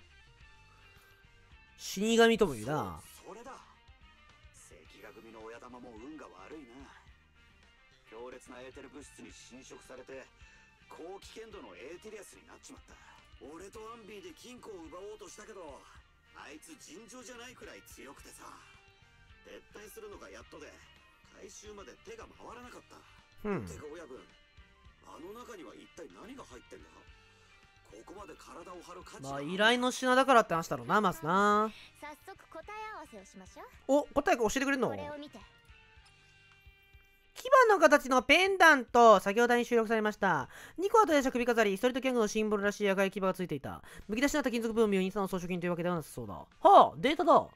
死神とも言うな。 それだ。石画組の親玉も運が悪いな。強烈なエーテル物質に侵食されて高危険度のエーテリアスになっちまった。俺とアンビーで金庫を奪おうとしたけど、あいつ尋常じゃないくらい強くてさ、撤退するのがやっとで回収まで手が回らなかった。 うん、 てか親分、あの中には一体何が入ってんだ。ここまで体を張る価値。 まあ依頼の品だからって話だろうな、まずな。 早速答え合わせをしましょお、 う。 答え教えてくれるの？ これを見て。 牙の形のペンダント、先ほどに収録されました。にこは取り出した首飾り、ストリートギャングのシンボルらしい赤い牙がついていた。むき出しになった金属部分を見るインスタの装飾品というわけではなさそうだ。はあ、データだ。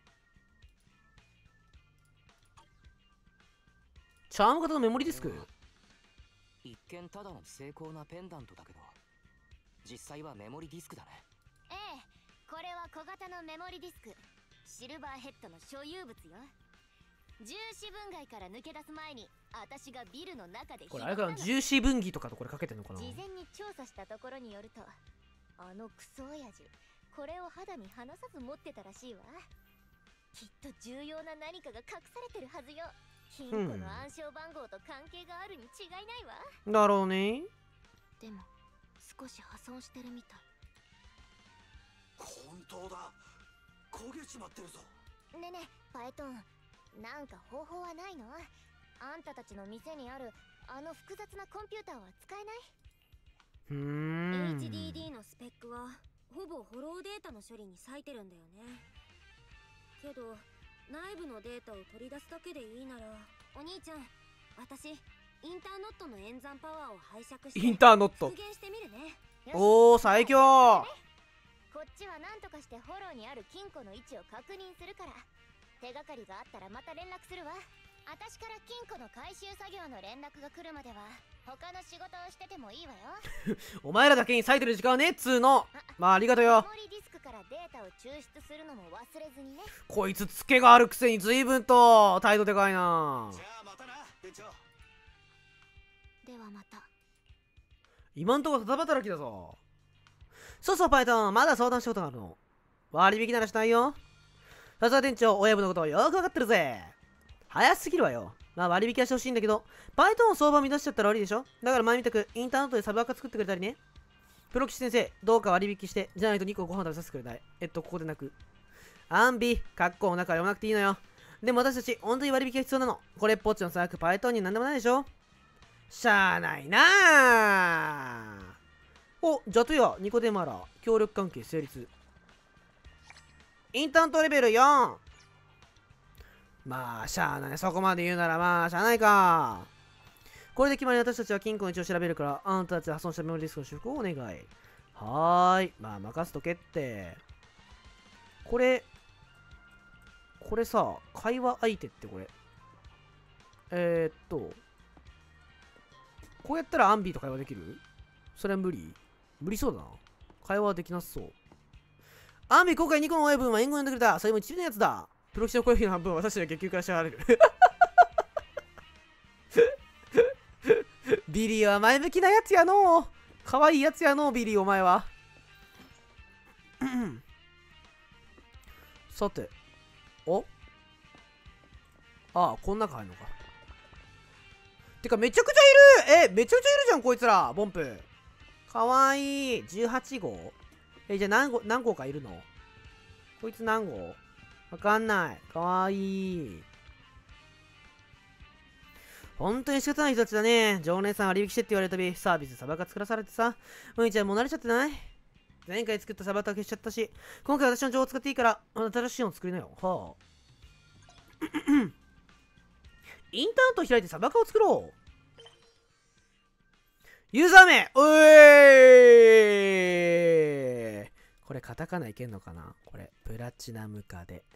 チャーム型のメモリディスク。 一見ただの精巧なペンダントだけど、実際はメモリディスクだね。 ええ、これは小型のメモリディスク。シルバーヘッドの所有物よ。重視分外から抜け出す前に私がビルの中でこれあれかな、重視分岐とかとこれかけてんのかな。 事前に調査したところによると、あのクソ親父これを肌に離さず持ってたらしいわ。きっと重要な何かが隠されてるはずよ。金庫の暗証番号と関係があるに違いないわ。 だろうね。 でも少し破損してるみたい。 本当だ、焦げちまってるぞ。 ねえねえパイトン、なんか方法はないの？あんたたちの店にあるあの複雑なコンピューターは使えない？ うーんエイチディーディー のスペックはほぼホローデータの処理に割いてるんだよね。けど内部のデータを取り出すだけでいいなら、お兄ちゃん、私インターノットの演算パワーを拝借してインターノット復元してみるね。 おー最強。 こっちは何とかしてフォローにある金庫の位置を確認するから、手がかりがあったらまた連絡するわ。私から金庫の回収作業の連絡が来るまでは他の仕事をしててもいいわよ。 お前らだけに割いてる時間はねっつーの。まあありがとよ。 メモリディスクからデータを抽出するのも忘れずにね。 こいつツケがあるくせに随分と態度でかいな。 じゃあまたな店長。 ではまた。 今んとこただ働きだぞ。そうそうパイトン、まだ相談したことがあるの。割引ならしないよ。さすが店長、親分のことをよくわかってるぜ。早すぎるわよ。まあ割引はしてほしいんだけど、パイトンの相場を乱しちゃったら悪いでしょ。だから前みたくインターネットでサブアカ作ってくれたりね。プロ棋士先生、どうか割引して、じゃないとにこご飯食べさせてくれない。えっと、ここで泣く。アンビ、かっこお腹読まなくていいのよ。でも私たち、本当に割引が必要なの。これっぽっちのサーク、パイトンになんでもないでしょ。しゃあないなあ。お、ジャトヤ、ニコデマラ、協力関係成立。インターントレベルよん。まあ、しゃあない。そこまで言うならまあ、しゃあないか。これで決まり、私たちは金庫の位置を調べるから、あんたたちで破損したメモリディスクの修復をお願い。はーい。まあ、任せとけって。これ、これさ、会話相手ってこれ。えー、っと、こうやったらアンビーと会話できる？それは無理？無理そうだな。会話できなさそう。アンビー、今回にこの親分は援護を呼んでくれた。それも一部のやつだ。プロ棋士の声の半分は私たちの月給から支払われる。ビリーは前向きなやつやのう。かわいいやつやのう、ビリーお前は。さて。おああ、こん中入るのか。てか、めちゃくちゃいる。え、めちゃくちゃいるじゃん、こいつら。ボンプ。かわいい。じゅうはちごう。え、じゃあ何号、何号かいるの？こいつ何号？わかんない。かわいい。本当に仕方ない人たちだね。常連さん割引してって言われるたび、サービスサバが作らされてさ。むいちゃんもう慣れちゃってない？前回作ったサバタ消しちゃったし、今回私の情報使っていいから、新しいの作りなよ。はあ。インターネットを開いてサバカを作ろう。ユーザー名おえーこれカタカナいけんのかな。これプラチナム化で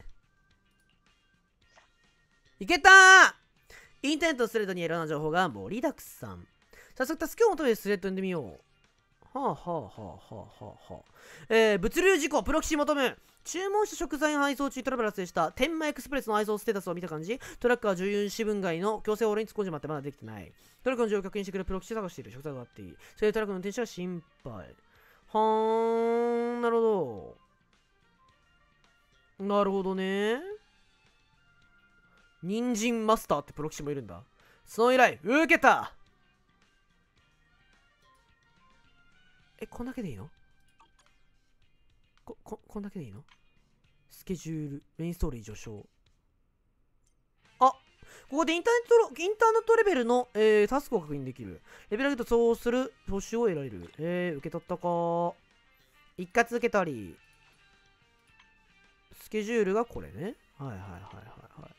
いけたー。インターネットのスレッドにいろんな情報が盛りだくさん。早速助けを求めるスレッド読んでみよう。 はあはあはあはあはあはあ。えー、物流事故、プロキシ求む。注文した食材の配送中トラブル発生した天満エクスプレスの配送ステータスを見た感じ、トラックはじゅうよん支分外の強制オールに突っ込んじまってまだできてない。トラックの状況を確認してくれるプロキシ探している。食材があっていい。それでトラックの運転手は心配。はーん、なるほど。なるほどね。人参マスターってプロキシもいるんだ。その依頼、受けた。え、こんだけでいいの？こ、こ、こんだけでいいの？スケジュール、メインストーリー序章。あ、ここでインターネット、インターネットレベルの、えー、タスクを確認できる。レベル上げるとそうする報酬を得られる。えー、受け取ったか。一括受け取り。スケジュールがこれね。はいはいはいはいはい。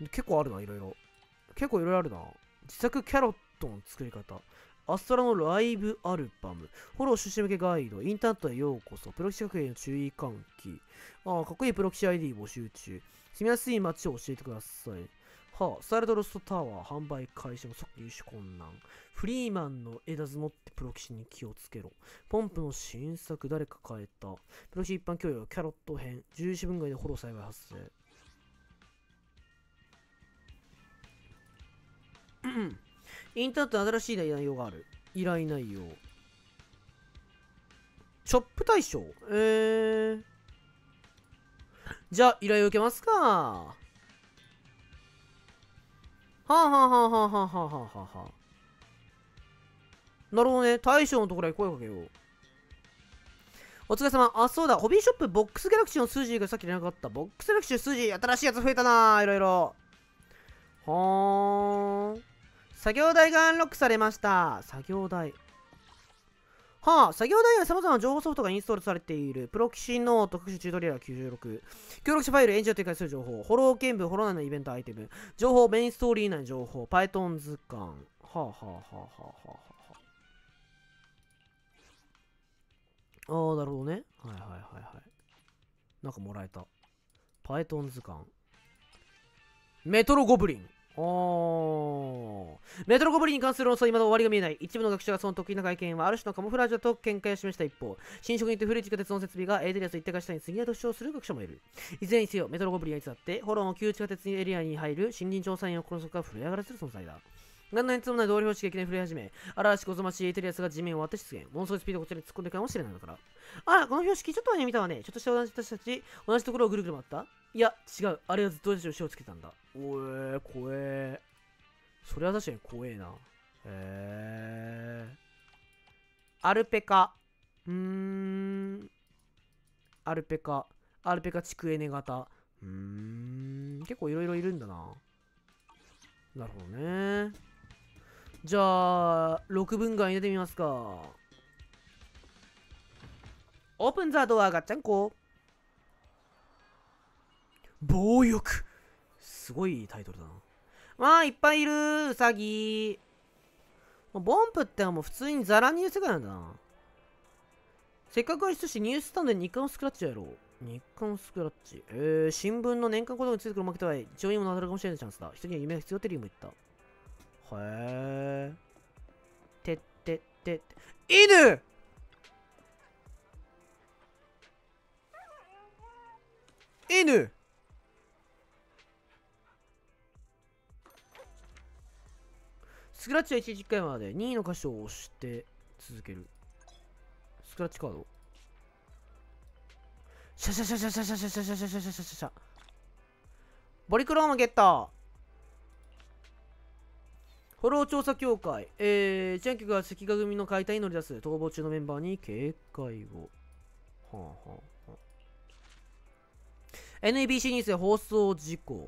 結構あるな、いろいろ。結構いろいろあるな。自作キャロットの作り方。アストラのライブアルバム。フォロー出資向けガイド。インターネットへようこそ。プロキシ学園の注意喚起。ああ、かっこいいプロキシ アイディー 募集中。住みやすい街を教えてください。はあ、スタイルドロストタワー。販売開始も即入手困難。フリーマンの枝角ってプロキシに気をつけろ。ポンプの新作。誰か変えた。プロキシ一般教養。キャロット編。じゅう支分外でフォロー災害発生。インターネットの新しい内容がある。依頼内容。ショップ対象。えー。じゃあ、依頼を受けますか。はあはあはあはあはあはあはあはあ。なるほどね。大将のところへ声をかけよう。お疲れ様。あ、そうだ。ホビーショップボックスギャラクシーの数字がさっき連絡あった。ボックスギャラクシーの数字、新しいやつ増えたな。いろいろ。はーん。作業台がアンロックされました。作業台。はあ、作業台には様々な情報ソフトがインストールされている。プロキシノート、各種チュートリアルきゅうじゅうろく。協力者ファイル、エンジンを展開する情報。ホロー見部、ホロ内のイベントアイテム。情報、メインストーリー内の情報。Python 図鑑。はあはあはあはあはあはあ。ああ、なるほどね。はいはいはいはい。なんかもらえた。Python 図鑑。メトロゴブリン。おー。メトロゴブリンに関する論争は未だ終わりが見えない。一部の学者がその得意な外見はある種のカモフラージュだと見解を示した一方、新職によって古い地下鉄の設備がエーテリアスと一体化したに過ぎないと主張する学者もいる。いずれにせよ、メトロゴブリンはいつだって、フォローの旧地下鉄エリアに入る森林調査員を殺すか震え上がらせる存在だ。何の変哲もない同僚式がいきなり震え始め、荒々しくおぞましいエーテリアスが地面を割って出現。ものすごいスピードでこちらに突っ込んでくるかもしれないのだから。あら、この標識ちょっと前に見たわね。ちょっとした同じ私たち、同じところをぐるぐる回った？いや、違う。あれはずっと私の後ろをつけたんだ。おえー、怖えー。それは確かに怖えな。へえ。アルペカ。うーん。アルペカ。アルペカ地区エネ型。うーん。結構いろいろいるんだな。なるほどね。じゃあ、ろくぶん外に出てみますか。オープンザドアガッチャンコ。暴力。すごいタイトルだな。まあ、いっぱいいる、ウサギ。ボンプってもう普通にザラにいる世界なんだな。せっかく出してニューススタンドで日刊スクラッチやろう。日刊スクラッチ。えー、新聞の年間行動についてくるおまけとは、上位もなるかもしれないチャンスだ。人には夢が必要って理由も言った。へえ。てってってって。犬犬スクラッチはいちいちいっかいまでにいの箇所を押して続ける。スクラッチカード。シャシャシャシャシャシャシャシャシャシャシャシャシャシャシャ。ボリクロームゲット。フォロー調査協会。えー、ジャンキが関ヶ組の解体に乗り出す。逃亡中のメンバーに警戒を。はあはあはあ。エヌイービーシー ニュースで放送事故。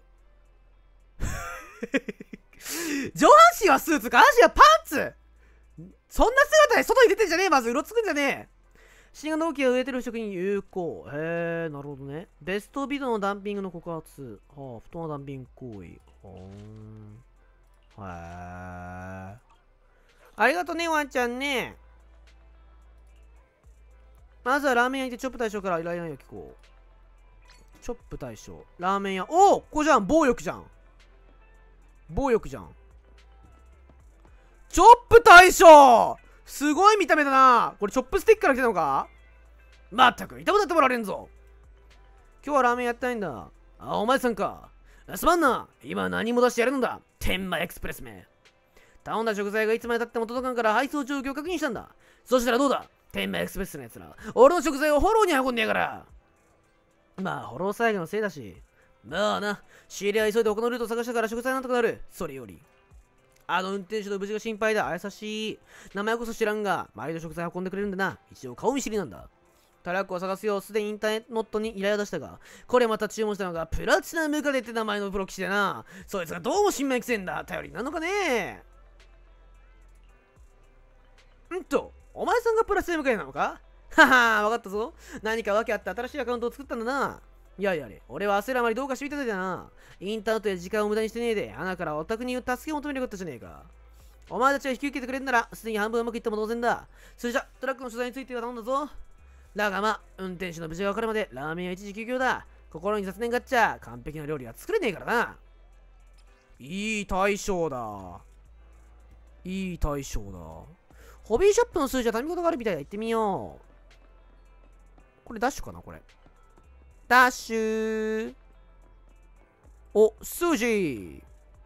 上半身はスーツ、下半身はパンツ。そんな姿で外に出てんじゃねえ。まずうろつくんじゃねえ。死神の動きが植えてる職に有効。へえ、なるほどね。ベストビドのダンピングの告発。はあ、不当なダンピング行為。はーん。へえ。ありがとね、ワンちゃんね。まずはラーメン屋にてチョップ大将から依頼内容聞こう。チョップ大将。ラーメン屋。おお、ここじゃん。暴力じゃん。暴力じゃん。 チョップ大将すごい見た目だな。これチョップスティックから来たのか。まったく、いたことやってもらえんぞ。今日はラーメンやったいんだ。あ、お前さんか。すまんな。今何も出してやるんだ。天満エクスプレスめ。頼んだ食材がいつまでたっても届かんから配送状況を確認したんだ。そしたらどうだ、天満エクスプレスのやつら。俺の食材をフォローに運んでやから。まあ、フォロー災害のせいだし。まあな、仕入れは急いで他のルートを探したから食材なんとかなる。それより。あの運転手の無事が心配だ。優しい。名前こそ知らんが、毎度食材運んでくれるんだな。一応顔見知りなんだ。トラックを探すようすでにインターネットに依頼を出したが、これまた注文したのがプラチナムカデって名前のプロ棋士でな。そいつがどうも新米くせえんだ。頼りになるのかね。んと、お前さんがプラチナムカデなのか。はは、わかったぞ。何か訳あって新しいアカウントを作ったんだな。いやいやれ、俺は焦るあまりどうかしてみただな。インターネットで時間を無駄にしてねえで、穴からお宅に助けを求めることじゃねえか。お前たちが引き受けてくれるなら、すでに半分うまくいったも同然だ。それじゃ、トラックの取材については頼んだぞ。だがまあ、運転手の無事が分かるまでラーメンは一時休業だ。心に雑念があっちゃ、完璧な料理は作れねえからな。いい大将だ。いい大将だ。ホビーショップの数字は民事があるみたいだ。行ってみよう。これダッシュかなこれ。ダッシュー。お、スージー。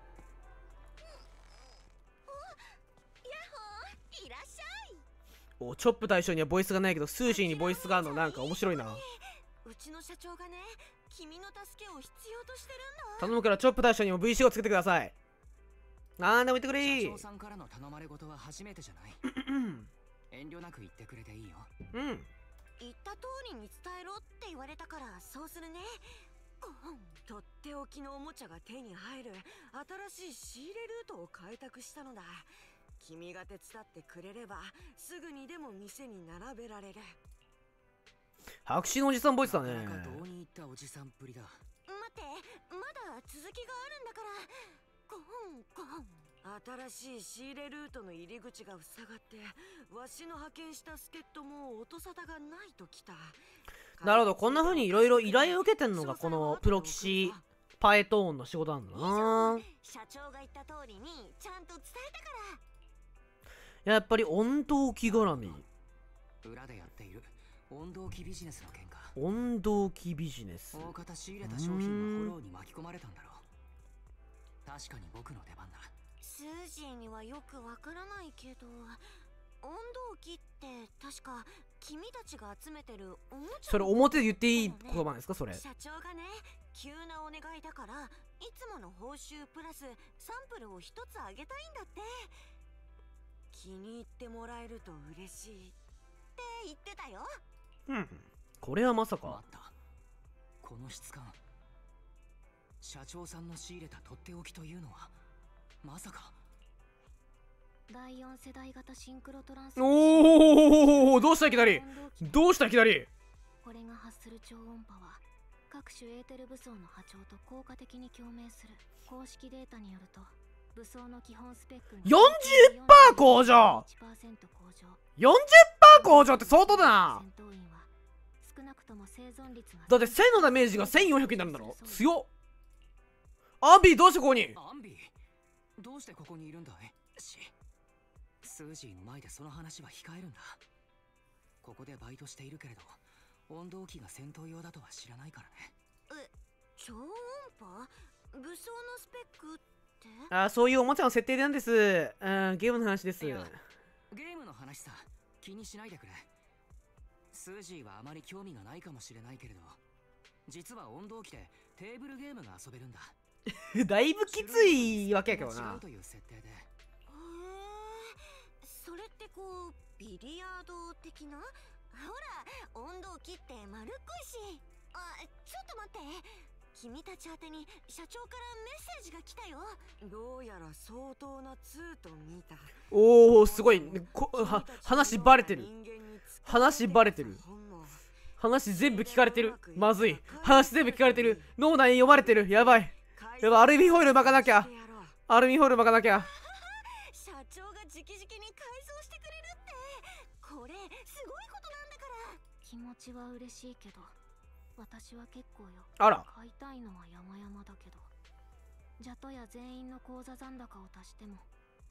お、チョップ大将にはボイスがないけど、スージーにボイスがあるのなんか面白いな。 うちの社長がね、君の助けを必要としてるんだ。 頼むからチョップ大将にも ブイシー をつけてください。なんでも言ってくれ。 社長さんからの頼まれ事は初めてじゃない。遠慮なく言ってくれていいよ。 うん。 言った通りに伝えろって言われたからそうするね。とっておきのおもちゃが手に入る新しい仕入れルートを開拓したのだ。君が手伝ってくれればすぐにでも店に並べられる。 白紙のおじさんボイスだね。 なんかどうにいったおじさんっぷりだ。 待って、まだ続きがあるんだから。ゴンゴン。新しい仕入れルートの入り口が塞がって、わしの派遣した助っ人も音沙汰がないときた。 なるほど、こんな風にいろいろ依頼を受けてんのがこのプロ棋士パエトーンの仕事なんだな。 社長が言った通りにちゃんと伝えたから。 やっぱり温動機絡み。 裏でやっている温動機ビジネスの件か。 温動機ビジネス。 大方仕入れた商品のフォローに巻き込まれたんだろう。確かに僕の出番だ。 スージーにはよくわからないけど、温動機って確か君たちが集めてるおもちゃ。 それ表で言っていい言葉なんですかそれ。 社長がね、急なお願いだからいつもの報酬プラスサンプルを一つあげたいんだって。気に入ってもらえると嬉しいって言ってたよ。 うん、これはまさか。 待った、この質感。社長さんの仕入れたとっておきというのはまさかだいよん世代型シンクロトランス。 おお、どうしたいきなり。どうしたいきなり。 これが発する超音波は各種エーテル武装の波長と効果的に共鳴する。公式データによると武装の基本スペックがよんじゅっパーセント 向上 よんじゅっパーセント 向上って相当だな。 戦闘員は少なくとも生存率がだってせんのダメージがせんよんひゃくになるんだろ。強っ。アンビーどうしてここに。 アンビーどうしてここにいるんだい。しスージーの前でその話は控えるんだ。ここでバイトしているけれど温動機が戦闘用だとは知らないからね。 え、超音波武装のスペックって。 あ、そういうおもちゃの設定なんです。うん、ゲームの話です。 いやゲームの話さ、気にしないでくれ。スージーはあまり興味がないかもしれないけれど、実は温動機でテーブルゲームが遊べるんだ。 だいぶきついわけやけどな。 という設定で。へえ、それってこうビリヤード的な。ほら、温動機って丸っこいし。あ、ちょっと待って、君たち宛てに社長からメッセージが来たよ。どうやら相当なツーと見た。 おお、すごいこは話バレてる。話バレてる。話全部聞かれてる。まずい。話全部聞かれてる。脳内読まれてる。やばい。やばい、アルミホイル巻かなきゃ。アルミホイル巻かなきゃ。 社長が直々に改造してくれるって、これすごいことなんだから。気持ちは嬉しいけど私は結構よ。 あら、 買いたいのは山々だけど、ジャトや全員の口座残高を足しても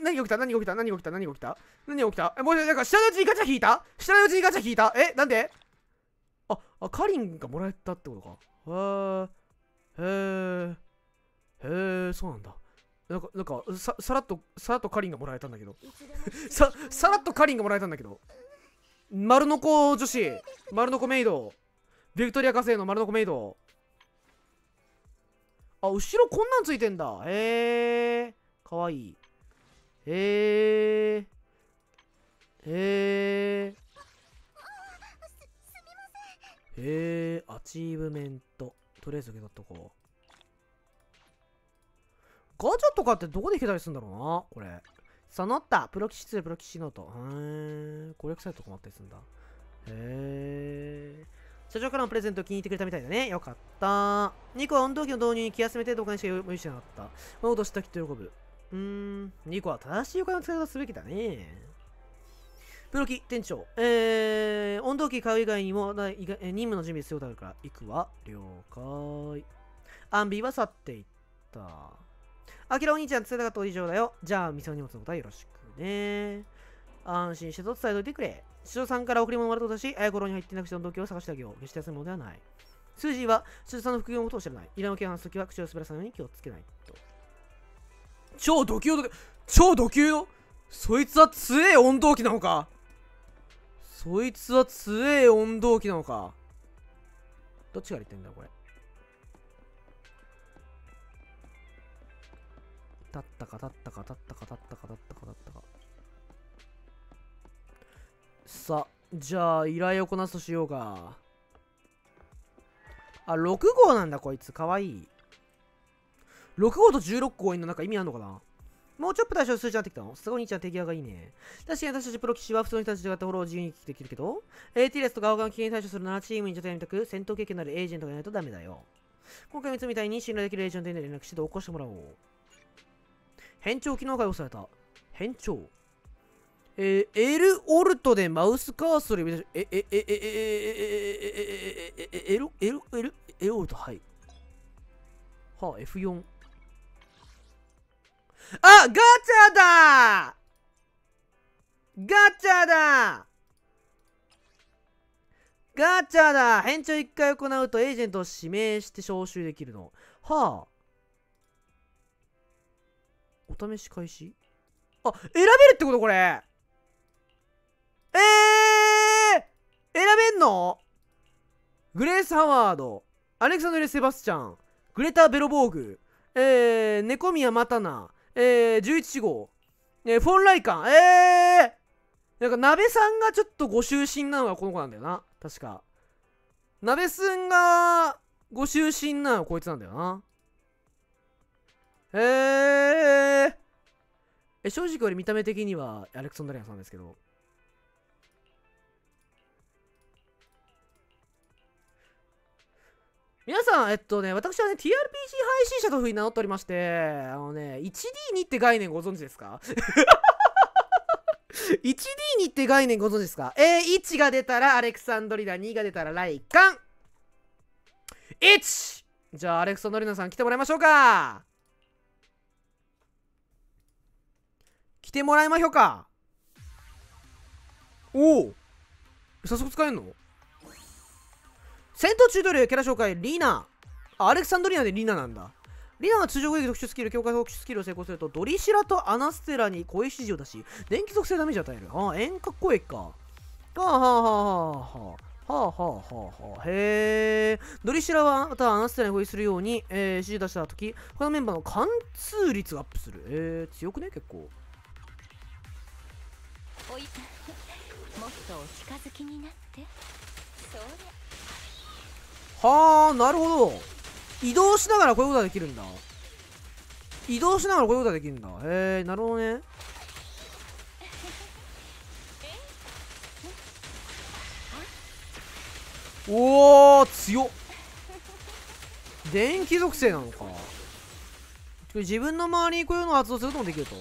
何が起きた何が起きた何が起きた何が起きた何が起きたえ、もうなんか知らないうちにガチャ引いた知らないうちにガチャ引いたえ、なんであ、あ、カリンがもらえたってことか。へー。へー。へー、そうなんだ。なんか、なんか、さ、さらっと、さらっとカリンがもらえたんだけど。さ、さらっとカリンがもらえたんだけど。丸の子女子。丸の子メイド。ビクトリア火星の丸の子メイド。あ、後ろこんなんついてんだ。へー。かわいい。へー。へー。へー。アチーブメント。とりあえず受け取っとこう。ガチャとかってどこで引けたりするんだろうなこれ。その他、プロ棋士ツール、プロ棋士ノート。へー。攻略サイトとかもあったりするんだ。へー。社長からのプレゼント気に入ってくれたみたいだね。よかった。ニコは温度器の導入に気休めてお金しか用意してなかった。まあ、脅したきっと喜ぶ。うーん。ニコは正しいお金の使い方すべきだね。 黒木店長、えー、温度計買う以外にもだいがえー任務の準備必要だから行くわ。了解。アンビは去っていった。あきらお兄ちゃん、伝えたかった以上だよ。じゃあ、店の荷物のことはよろしくね。安心してと伝えといてくれ。師匠さんから贈り物もらったことだし、あやころに入ってなくして温度計を探してあげよう。決して休むものではない。スージーは、師匠さんの副業のことを知らない。依頼の件を話すときは口を滑らさないように気をつけないと。超ド級の、超ド級の、そいつは強え温度計なのか。そいつは強え温度計なのか。どっちが言ってんだこれ。立ったか立ったか立ったか立ったか立ったか立ったか。さあ、じゃあ依頼をこなすとしようか。あ、ろく号なんだこいつ。かわいい。ろく号とじゅうろく号いんのなんか意味あんのかな。もうちょっと対象数字になってきたの。すごい兄ちゃん手際がいいね。確かに私たちプロ騎士は普通の人たちと違ってフォローを自由にできるけど、エーティー レスとか他の危険に対処するならチームにちょっとやりたく戦闘経験のあるエージェントがいないとダメだよ。今回いつもみたいに信頼できるエージェントに連絡して同行してもらおう。変調機能が用意された。変調。えー、L オルトでマウスカーソル呼び出し、え、え、え、え、え、え、え、え、え、え、L、L、L、L オルト、はい。はあ、エフよん。あ、ガチャだガチャだガチャだ変調いっかい行うとエージェントを指名して招集できるの。はあ。お試し開始。あ、選べるってことこれ。えー選べんの？グレース・ハワード、アレクサンドレ・セバスチャン、グレタ・ベロボーグ、えー、ネコミヤ・マタナ、えー、じゅういち号、えー、フォン・ライカン、えー、なんか、鍋さんがちょっとご就寝なのがこの子なんだよな。確か。鍋すんがご就寝なのはこいつなんだよな。へー。え、正直俺見た目的にはアレクサンドリアンさんですけど。皆さん、えっとね、私はね、ティーアールピージー 配信者というふうに名乗っておりまして、あのね、ワンディーに って概念ご存知ですか？ ワンディーに って概念ご存知ですか？えー、いちが出たらアレクサンドリナ、にが出たらライカン。いち! じゃあ、アレクサンドリナさん来てもらいましょうか。来てもらいましょうか。おお、早速使えんの？戦闘中というキャラ紹介、リナ。あ、アレクサンドリナでリナなんだ。リナは通常攻撃特殊スキル、強化特殊スキルを成功すると、ドリシラとアナステラに声指示を出し、電気属性ダメージを与える。あ、遠隔攻撃か。はあはあはあはあはあ。はあはあはあはあ。へえ。ドリシラはまたアナステラに攻撃するように、えー、指示出したとき、他のメンバーの貫通率がアップする。えー、強くね結構。 おい、もっとお近づきになって。そりゃ。 はあ、なるほど。移動しながらこういうことができるんだ。移動しながらこういうことができるんだ。へえ、なるほどね。おー、強っ。電気属性なのか。自分の周りにこういうのを発動することもできると。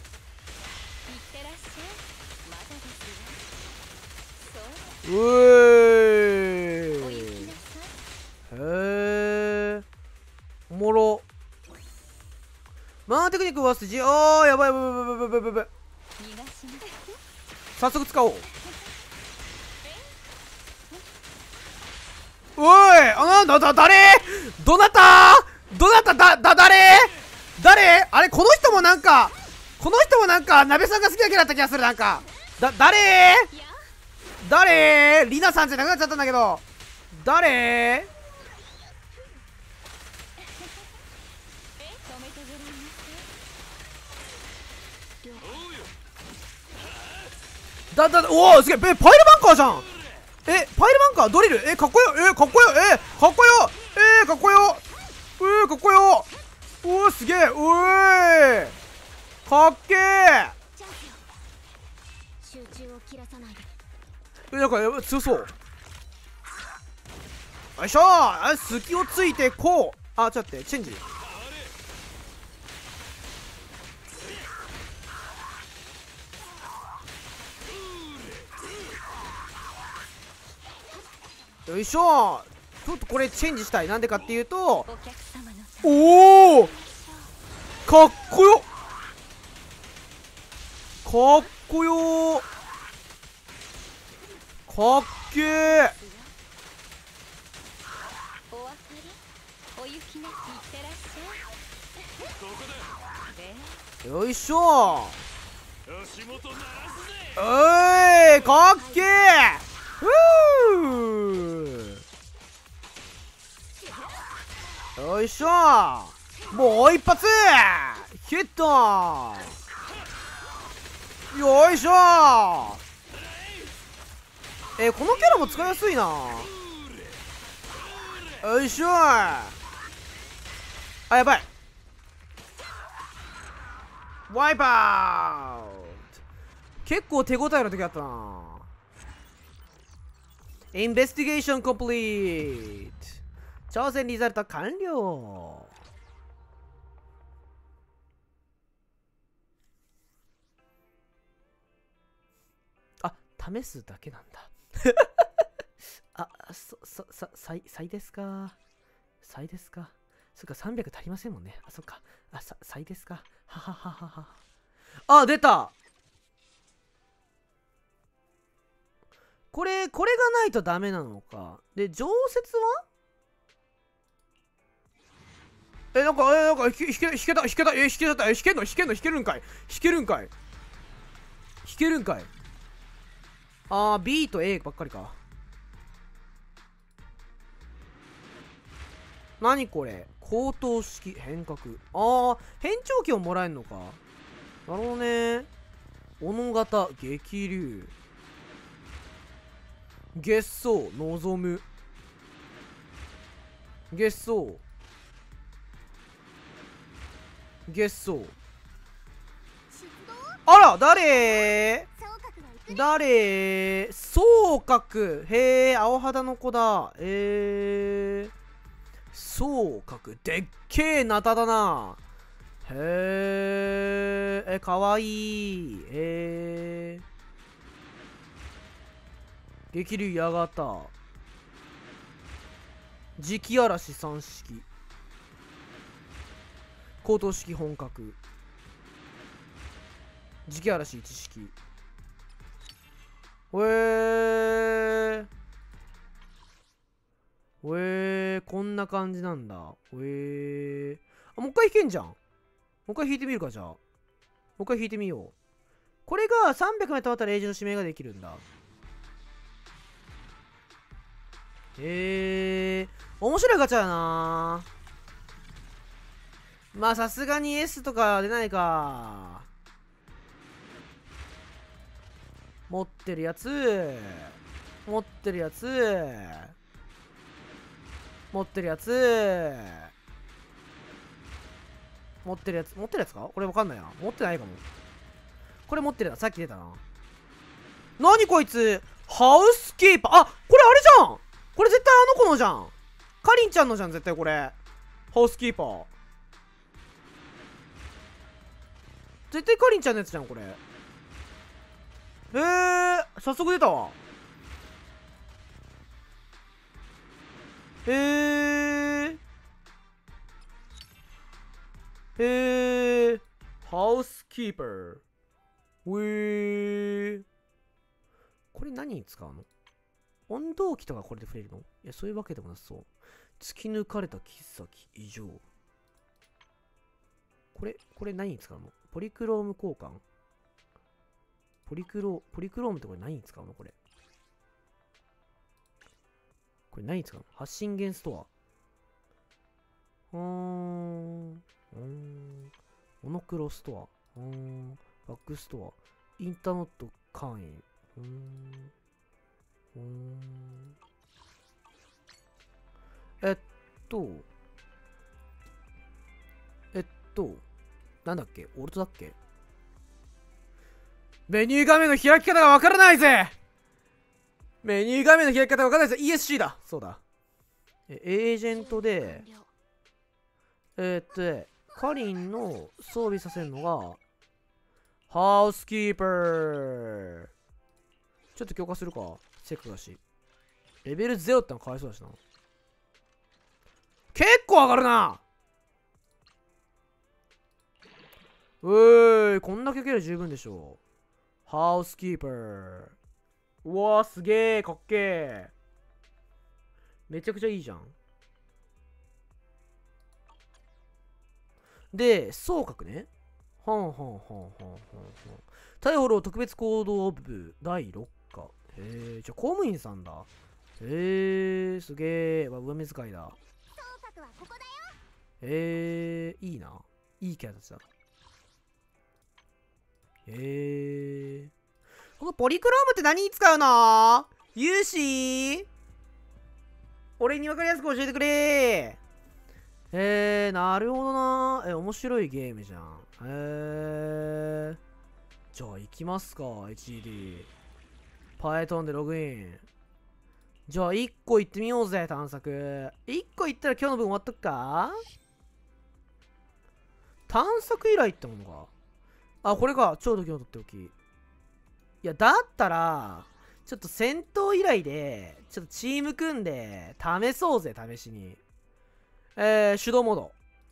うえー。へえ。おもろ。マーテクニックは筋。あー、やばいやばいやばいやばいやばいやばい。早速使おう。おい、あ、なんだだ、誰どなたどなただ、だ、誰誰あれ、この人もなんか、この人もなんか、鍋さんが好きなキャラだった気がする、なんか。だ、誰誰リナさんじゃなくなっちゃったんだけど。誰だ、だ、おお、すげえ、え、パイルバンカーじゃん。え、パイルバンカードリル、え、かっこよ、え、かっこよ、え、かっこよ、えー、かっこよ、えー、かっこよ、おー、すげえ、おーい、かっけー。 集中を切らさないで。 え、なんかやば強そう。よいしょー、あ、隙をついてこう。あ、ちょっと待って、チェンジ。 よいしょ。ちょっとこれチェンジしたい。なんでかっていうと、 お客様のおおかっこよかっこよかっけー。 お分かり、お行きなきいってらっしゃい。 よいしょ。 足元鳴らすぜ。 おーいかっけー。ふーよいしょ。もう一発ヒット。よいしょ。えー、このキャラも使いやすいな。よいしょ。あ、やばい。ワイパー。結構手応えの時あったな。インベスティゲーションコンプリート。挑戦リザルト完了。あ、試すだけなんだ。あ、そ、そ、さ、さい、さいですか。さいですか。そっか、さんびゃく足りませんもんね。あ、そっか。あ、さ、さいですか。ははははは。あ、出た。これ、これがないとダメなのか。で、常設はえ、なんか、え、なんか、弾け、弾け、弾けた、弾けた、え、弾けた、え、弾けんの、弾けんの、弾けるんかい。弾けるんかい。弾けるんかい。あー、B と A ばっかりか。何これ。高等式変革。あー、変調器をもらえんのか。なるほどね。斧型、激流。月相、望む。月相。月相。あら、誰誰総角。へえ、青肌の子だ。えー。総角。でっけえナタだな。へえ、え、かわいい。えー。激流矢型。磁気嵐三式。高等式本格。磁気嵐一式。へえー。へえー、こんな感じなんだ。へえー。あ、もう一回弾けんじゃん。もう一回弾いてみるか、じゃあ。もう一回弾いてみよう。これがさんびゃくまでたまったらエイジの指名ができるんだ。へえー。面白いガチャだな。まあさすがに S とか出ないか。持ってるやつ持ってるやつ持ってるやつ持ってるやつ持ってるやつか。これわかんないな。持ってないかも。これ持ってるな。さっき出たな。なにこいつ。ハウスキーパー。あ、これあれじゃん。これ絶対あの子のじゃん。かりんちゃんのじゃん、絶対これ。ハウスキーパー。絶対かりんちゃんのやつじゃん、これ。へえー、早速出たわ。へえー。へえー。ハウスキーパー。ウェー。これ何に使うの？温度器とかこれで触れるの？いや、そういうわけでもなさそう。突き抜かれた切っ先異常。これ、これ何に使うの？ポリクローム交換？ポリクロ、ポリクロームってこれ何に使うの？これ。これ何に使うの？発信源ストア。うーん。うーん。モノクロストア。うーん。バックストア。インターネット会員。うーん。うーん。えっと。えっと。なんだっけ？オルトだっけ？メニュー画面の開き方がわからないぜ。メニュー画面の開き方がわからないぜ。イーエスシー だ。そうだ。え、エージェントで、えー、っとね、カリンの装備させるのが、ハウスキーパー。ちょっと強化するか。せっかくだし。 レベルゼロってのはかわいそうだしな。結構上がるな。うーい、こんだけ受ける十分でしょ。ハウスキーパー。うわー、すげー、かっけー。めちゃくちゃいいじゃん。で、総括ね。はんはんはんはんはんはん。逮捕特別行動部だいろっか。へえ、じゃあ公務員さんだ。へえ、すげえ。上目遣いだ。へえ、いいな。いいキャラたちだ。へえ。このポリクロームって何に使うの？ユーシー？俺に分かりやすく教えてくれ。えー、なるほどな。え、面白いゲームじゃん。えー。じゃあ行きますか、エイチディー。パイトンでログイン。じゃあいっこ行ってみようぜ、探索。いっこ行ったら今日の分終わっとくか？探索依頼ってものか。あ、これか。超時のとっておき。いや、だったら、ちょっと戦闘依頼で、ちょっとチーム組んで、試そうぜ、試しに。えー、手動モード。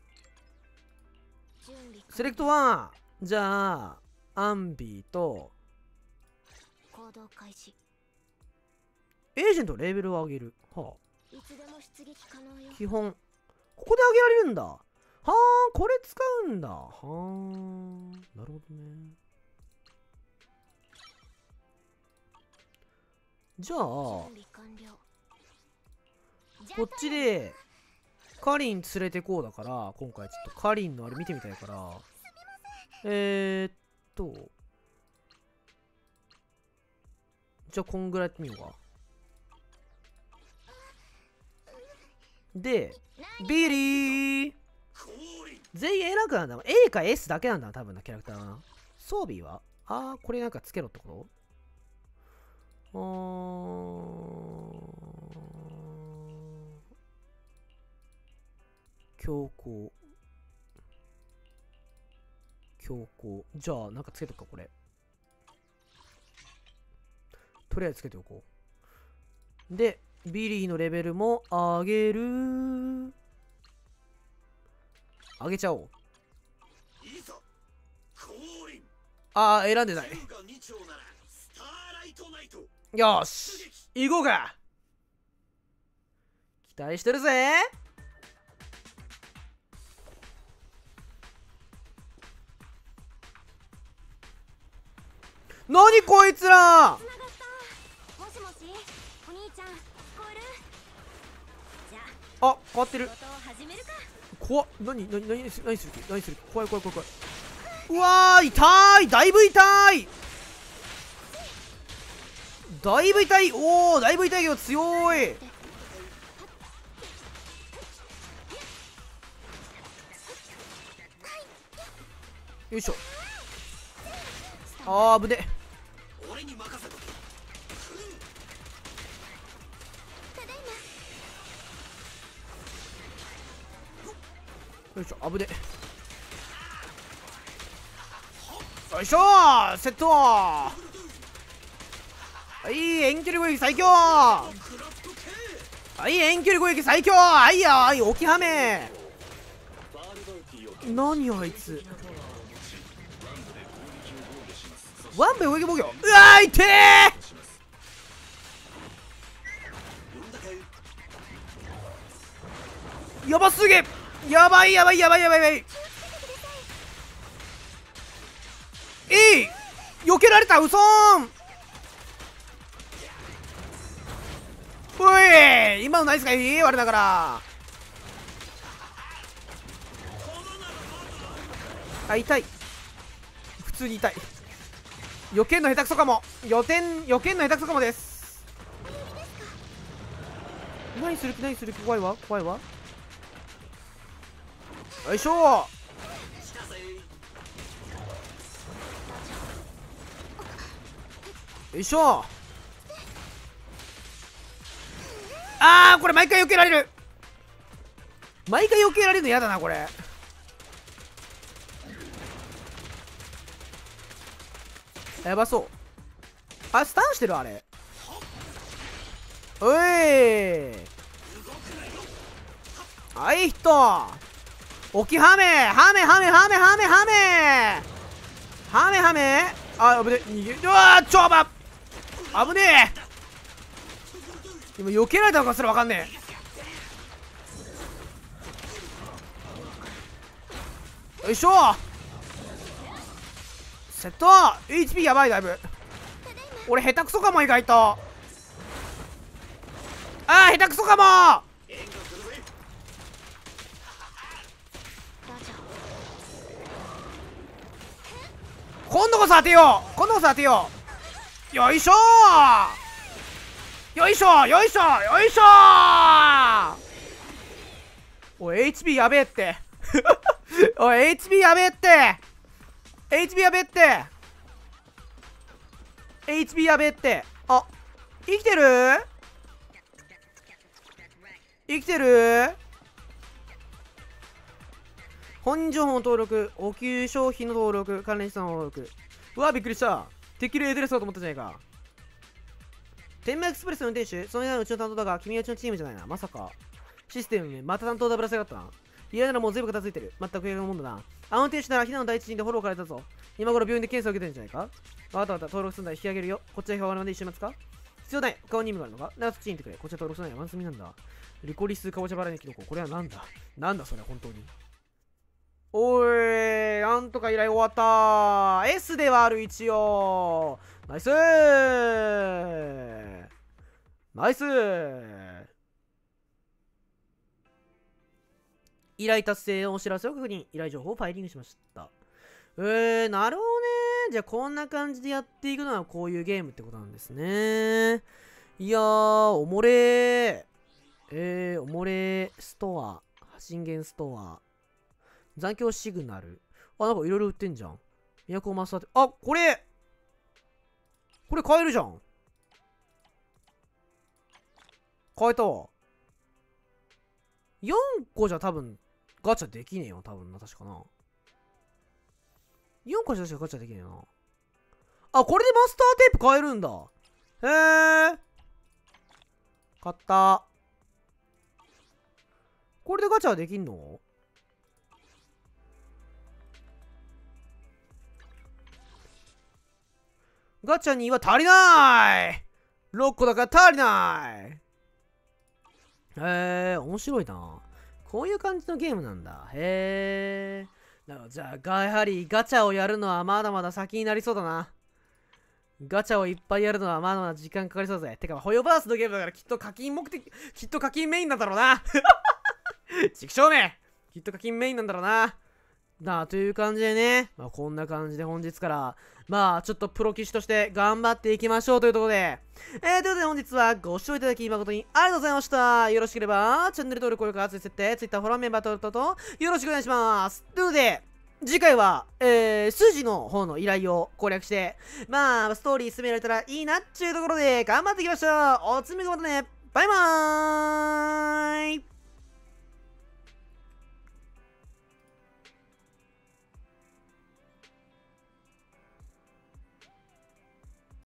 セレクトワン。じゃあ、アンビーと、 行動開始。 エージェントレベルを上げる。はあ。 いつでも出撃可能よ。 基本。ここで上げられるんだ。はあ、これ使うんだ。はあ、なるほどね。じゃあ、こっちで、カリン連れてこうだから、今回ちょっとカリンのあれ見てみたいから、えー、っと、じゃあこんぐらいやってみようか。で、ビリー全員 A ランクなんだ。A か S だけなんだな、多分な、キャラクターな。装備はあー、これなんかつけろってことあー。強行。強行。じゃあ、なんかつけとくか、これ。とりあえずつけておこう。で、ビリーのレベルも上げる。上げちゃおう。あー、選んでない。よーし、行こうか。期待してるぜ。何こいつら。 もしもし、お兄ちゃん、聞こえる？じゃあ、変わってる。怖っ。何何何する何する気何する気怖い怖い怖い怖い。うわー、痛い。だいぶ痛い。だいぶ痛い。おー、だいぶ痛いけど強い。よいしょ。あー、ぶね。よいしょ、あぶね。よいしょー、セットー。はい、遠距離攻撃最強。はい、遠距離攻撃最強。はいや、はい、置きはめ。何あいつ。ワンベ攻撃防御。うわー、いてー。やばすげえ。やばいやばいやばいやばいやばい。えい、避けられた。うそーん。おい、今のナイスがいい。我ながら。あ、痛い。普通に痛い。避けんの下手くそかも。予定避けんの下手くそかもです。何する気何する気。怖いわ怖いわ。よいしょ。よいしょ。あー、これ毎回避けられる。毎回避けられるのやだなこれ。やばそう。あ、スタンしてるあれ。 おいはい人置きハメハメハメハメハメハメハメハメあ危ねえ逃げうわーちょば危ねえ今避けられたのかすらわかんねえよいしょセット エイチピー やばいだいぶ俺下手くそかも意外とああ下手くそかも今度こそ当てよう今度こそ当てようよいしょよいしょよいしょよいしょおい エイチピー やべえっておい エイチピー やべえって エイチピー やべえって エイチピー やべえってあ生きてる生きてる本人情報の登録、お給商品の登録、関連資産の登録。うわ、びっくりした。てっきりエーデレスだと思ったじゃないか。天命エクスプレスの運転手、その間のうちの担当だが、君はうちのチームじゃないな。まさか。システムね、また担当ダブらせがあったな。嫌ならもう全部片付いてる。全く嫌なもんだな。あの運転手なら避難の第一陣でフォローかられたぞ。今頃病院で検査を受けてるんじゃないか。わかったわかった、登録するんだら引き上げるよ。こっちは評判まで一緒に待つか必要ない。顔任務があるのかならそっちに行ってくれ。こっちは登録するのは山積みなんだ。リコリス、かぼちゃバラにキノコ。これはなんだなんだそれ本当に。おい、なんとか依頼終わったー。 S ではある一応。ナイスーナイスー依頼達成のお知らせを確認。依頼情報をファイリングしました。えー、なるほどね。じゃあこんな感じでやっていくのはこういうゲームってことなんですね。いやー、おもれー。えー、おもれーストア。信玄ストア。残響シグナル。あ、なんかいろいろ売ってんじゃん。都マスターって。あ、これこれ買えるじゃん。買えたわ。よんこじゃ多分ガチャできねえよ。多分な、確かな。よんこじゃ確かガチャできねえな。あ、これでマスターテープ買えるんだ。へえ。買った。これでガチャはできんの？ガチャには足りない !ろっ 個だから足りないへえ、面白いな。こういう感じのゲームなんだ。へえ。なるほど。じゃあ、やはりガチャをやるのはまだまだ先になりそうだな。ガチャをいっぱいやるのはまだまだ時間かかりそうぜ。てか、ホヨバースのゲームだからきっと課金目的、きっと課金メインなんだろうな。ちくしょうめきっと課金メインなんだろうな。なあ、という感じでね、まあ、こんな感じで本日から、まあ、ちょっとプロ棋士として頑張っていきましょうというところで、えー、ということで本日はご視聴いただき誠にありがとうございました。よろしければ、チャンネル登録、高評価、熱い設定、Twitter フォローメンバー登録とよろしくお願いします。ということで、次回は、えー、数字の方の依頼を攻略して、まあ、ストーリー進められたらいいなっていうところで、頑張っていきましょう。おつみごまたね。バイバーイ。